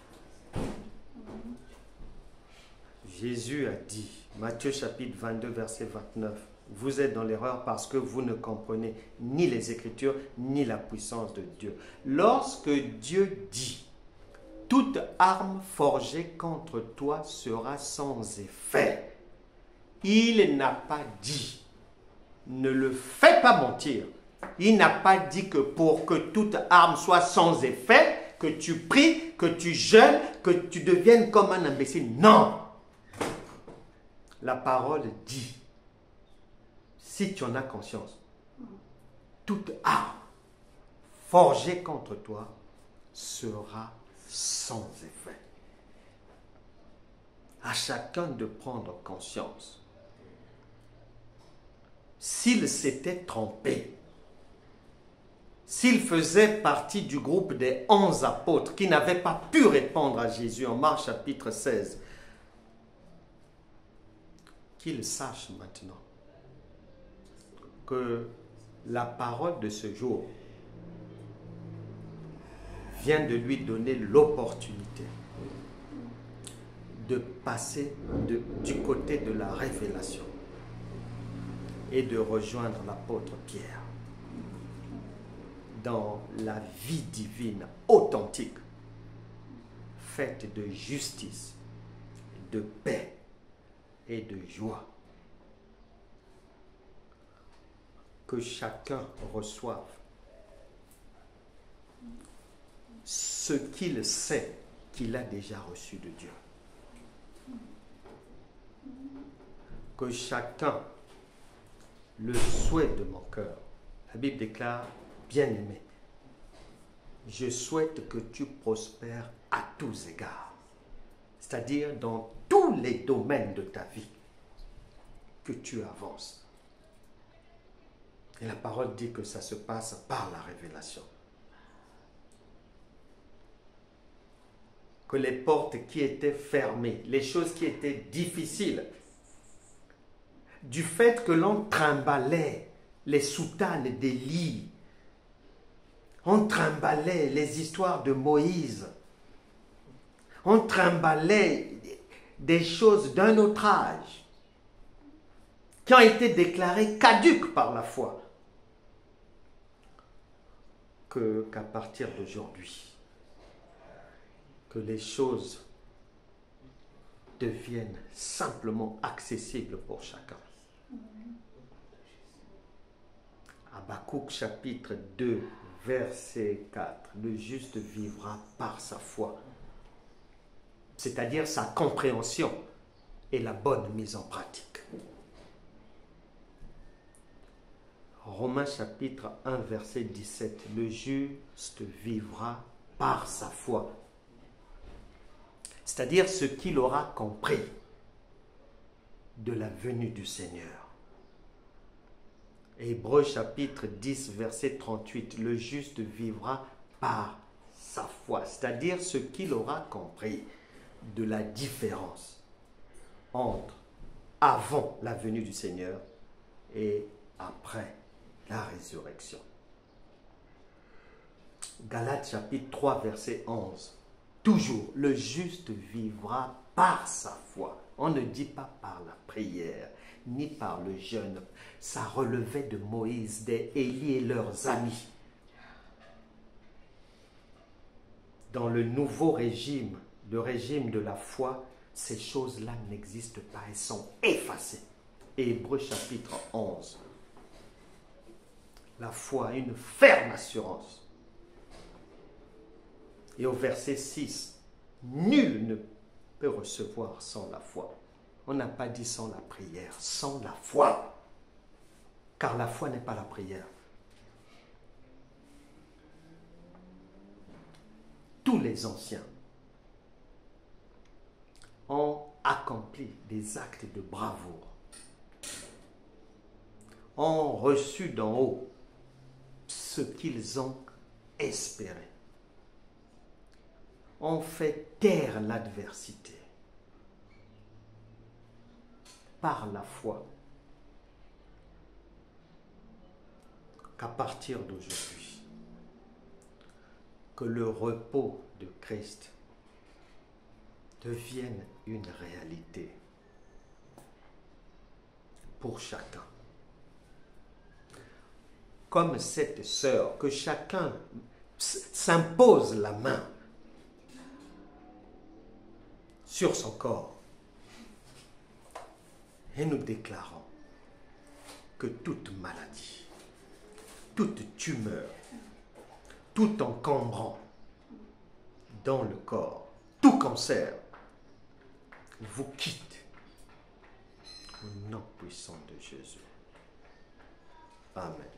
Jésus a dit, Matthieu chapitre 22, verset 29, vous êtes dans l'erreur parce que vous ne comprenez ni les Écritures, ni la puissance de Dieu. Lorsque Dieu dit, toute arme forgée contre toi sera sans effet, il n'a pas dit, ne le fais pas mentir. Il n'a pas dit que pour que toute arme soit sans effet, que tu pries, que tu jeûnes, que tu deviennes comme un imbécile. Non! La parole dit, si tu en as conscience, toute arme forgée contre toi sera sans effet. à chacun de prendre conscience. S'il s'était trompé, s'il faisait partie du groupe des 11 apôtres qui n'avaient pas pu répondre à Jésus en Marc chapitre 16, qu'il sache maintenant que la parole de ce jour vient de lui donner l'opportunité de passer du côté de la révélation et de rejoindre l'apôtre Pierre dans la vie divine authentique, faite de justice, de paix et de joie. Que chacun reçoive ce qu'il sait qu'il a déjà reçu de Dieu. Que chacun le souhaite de mon cœur. La Bible déclare, bien-aimé, je souhaite que tu prospères à tous égards, c'est-à-dire dans tous les domaines de ta vie, que tu avances. Et la parole dit que ça se passe par la révélation. Que les portes qui étaient fermées, les choses qui étaient difficiles, du fait que l'on trimballait les soutanes d'Élie, on trimballait les histoires de Moïse, on trimballait des choses d'un autre âge qui ont été déclarées caduques par la foi, qu'à partir d'aujourd'hui, que les choses deviennent simplement accessibles pour chacun. Habakkuk chapitre 2, verset 4, le juste vivra par sa foi, c'est-à-dire sa compréhension et la bonne mise en pratique. Romains chapitre 1, verset 17, le juste vivra par sa foi, c'est-à-dire ce qu'il aura compris de la venue du Seigneur. Hébreux chapitre 10, verset 38, le juste vivra par sa foi, c'est-à-dire ce qu'il aura compris de la différence entre avant la venue du Seigneur et après la résurrection. Galates chapitre 3, verset 11. Toujours, le juste vivra par sa foi. On ne dit pas par la prière, ni par le jeûne. Ça relevait de Moïse, d'Élie et leurs amis. Dans le nouveau régime, le régime de la foi, ces choses-là n'existent pas, elles sont effacées. Hébreux chapitre 11. La foi a une ferme assurance. Et au verset 6, nul ne peut recevoir sans la foi. On n'a pas dit sans la prière, sans la foi. Car la foi n'est pas la prière. Tous les anciens ont accompli des actes de bravoure, ont reçu d'en haut ce qu'ils ont espéré, ont fait taire l'adversité par la foi. Qu'à partir d'aujourd'hui, que le repos de Christ devienne une réalité pour chacun. Comme cette sœur, que chacun s'impose la main sur son corps et nous déclarons que toute maladie, toute tumeur, tout encombrant dans le corps, tout cancer, vous quitte au nom puissant de Jésus. Amen.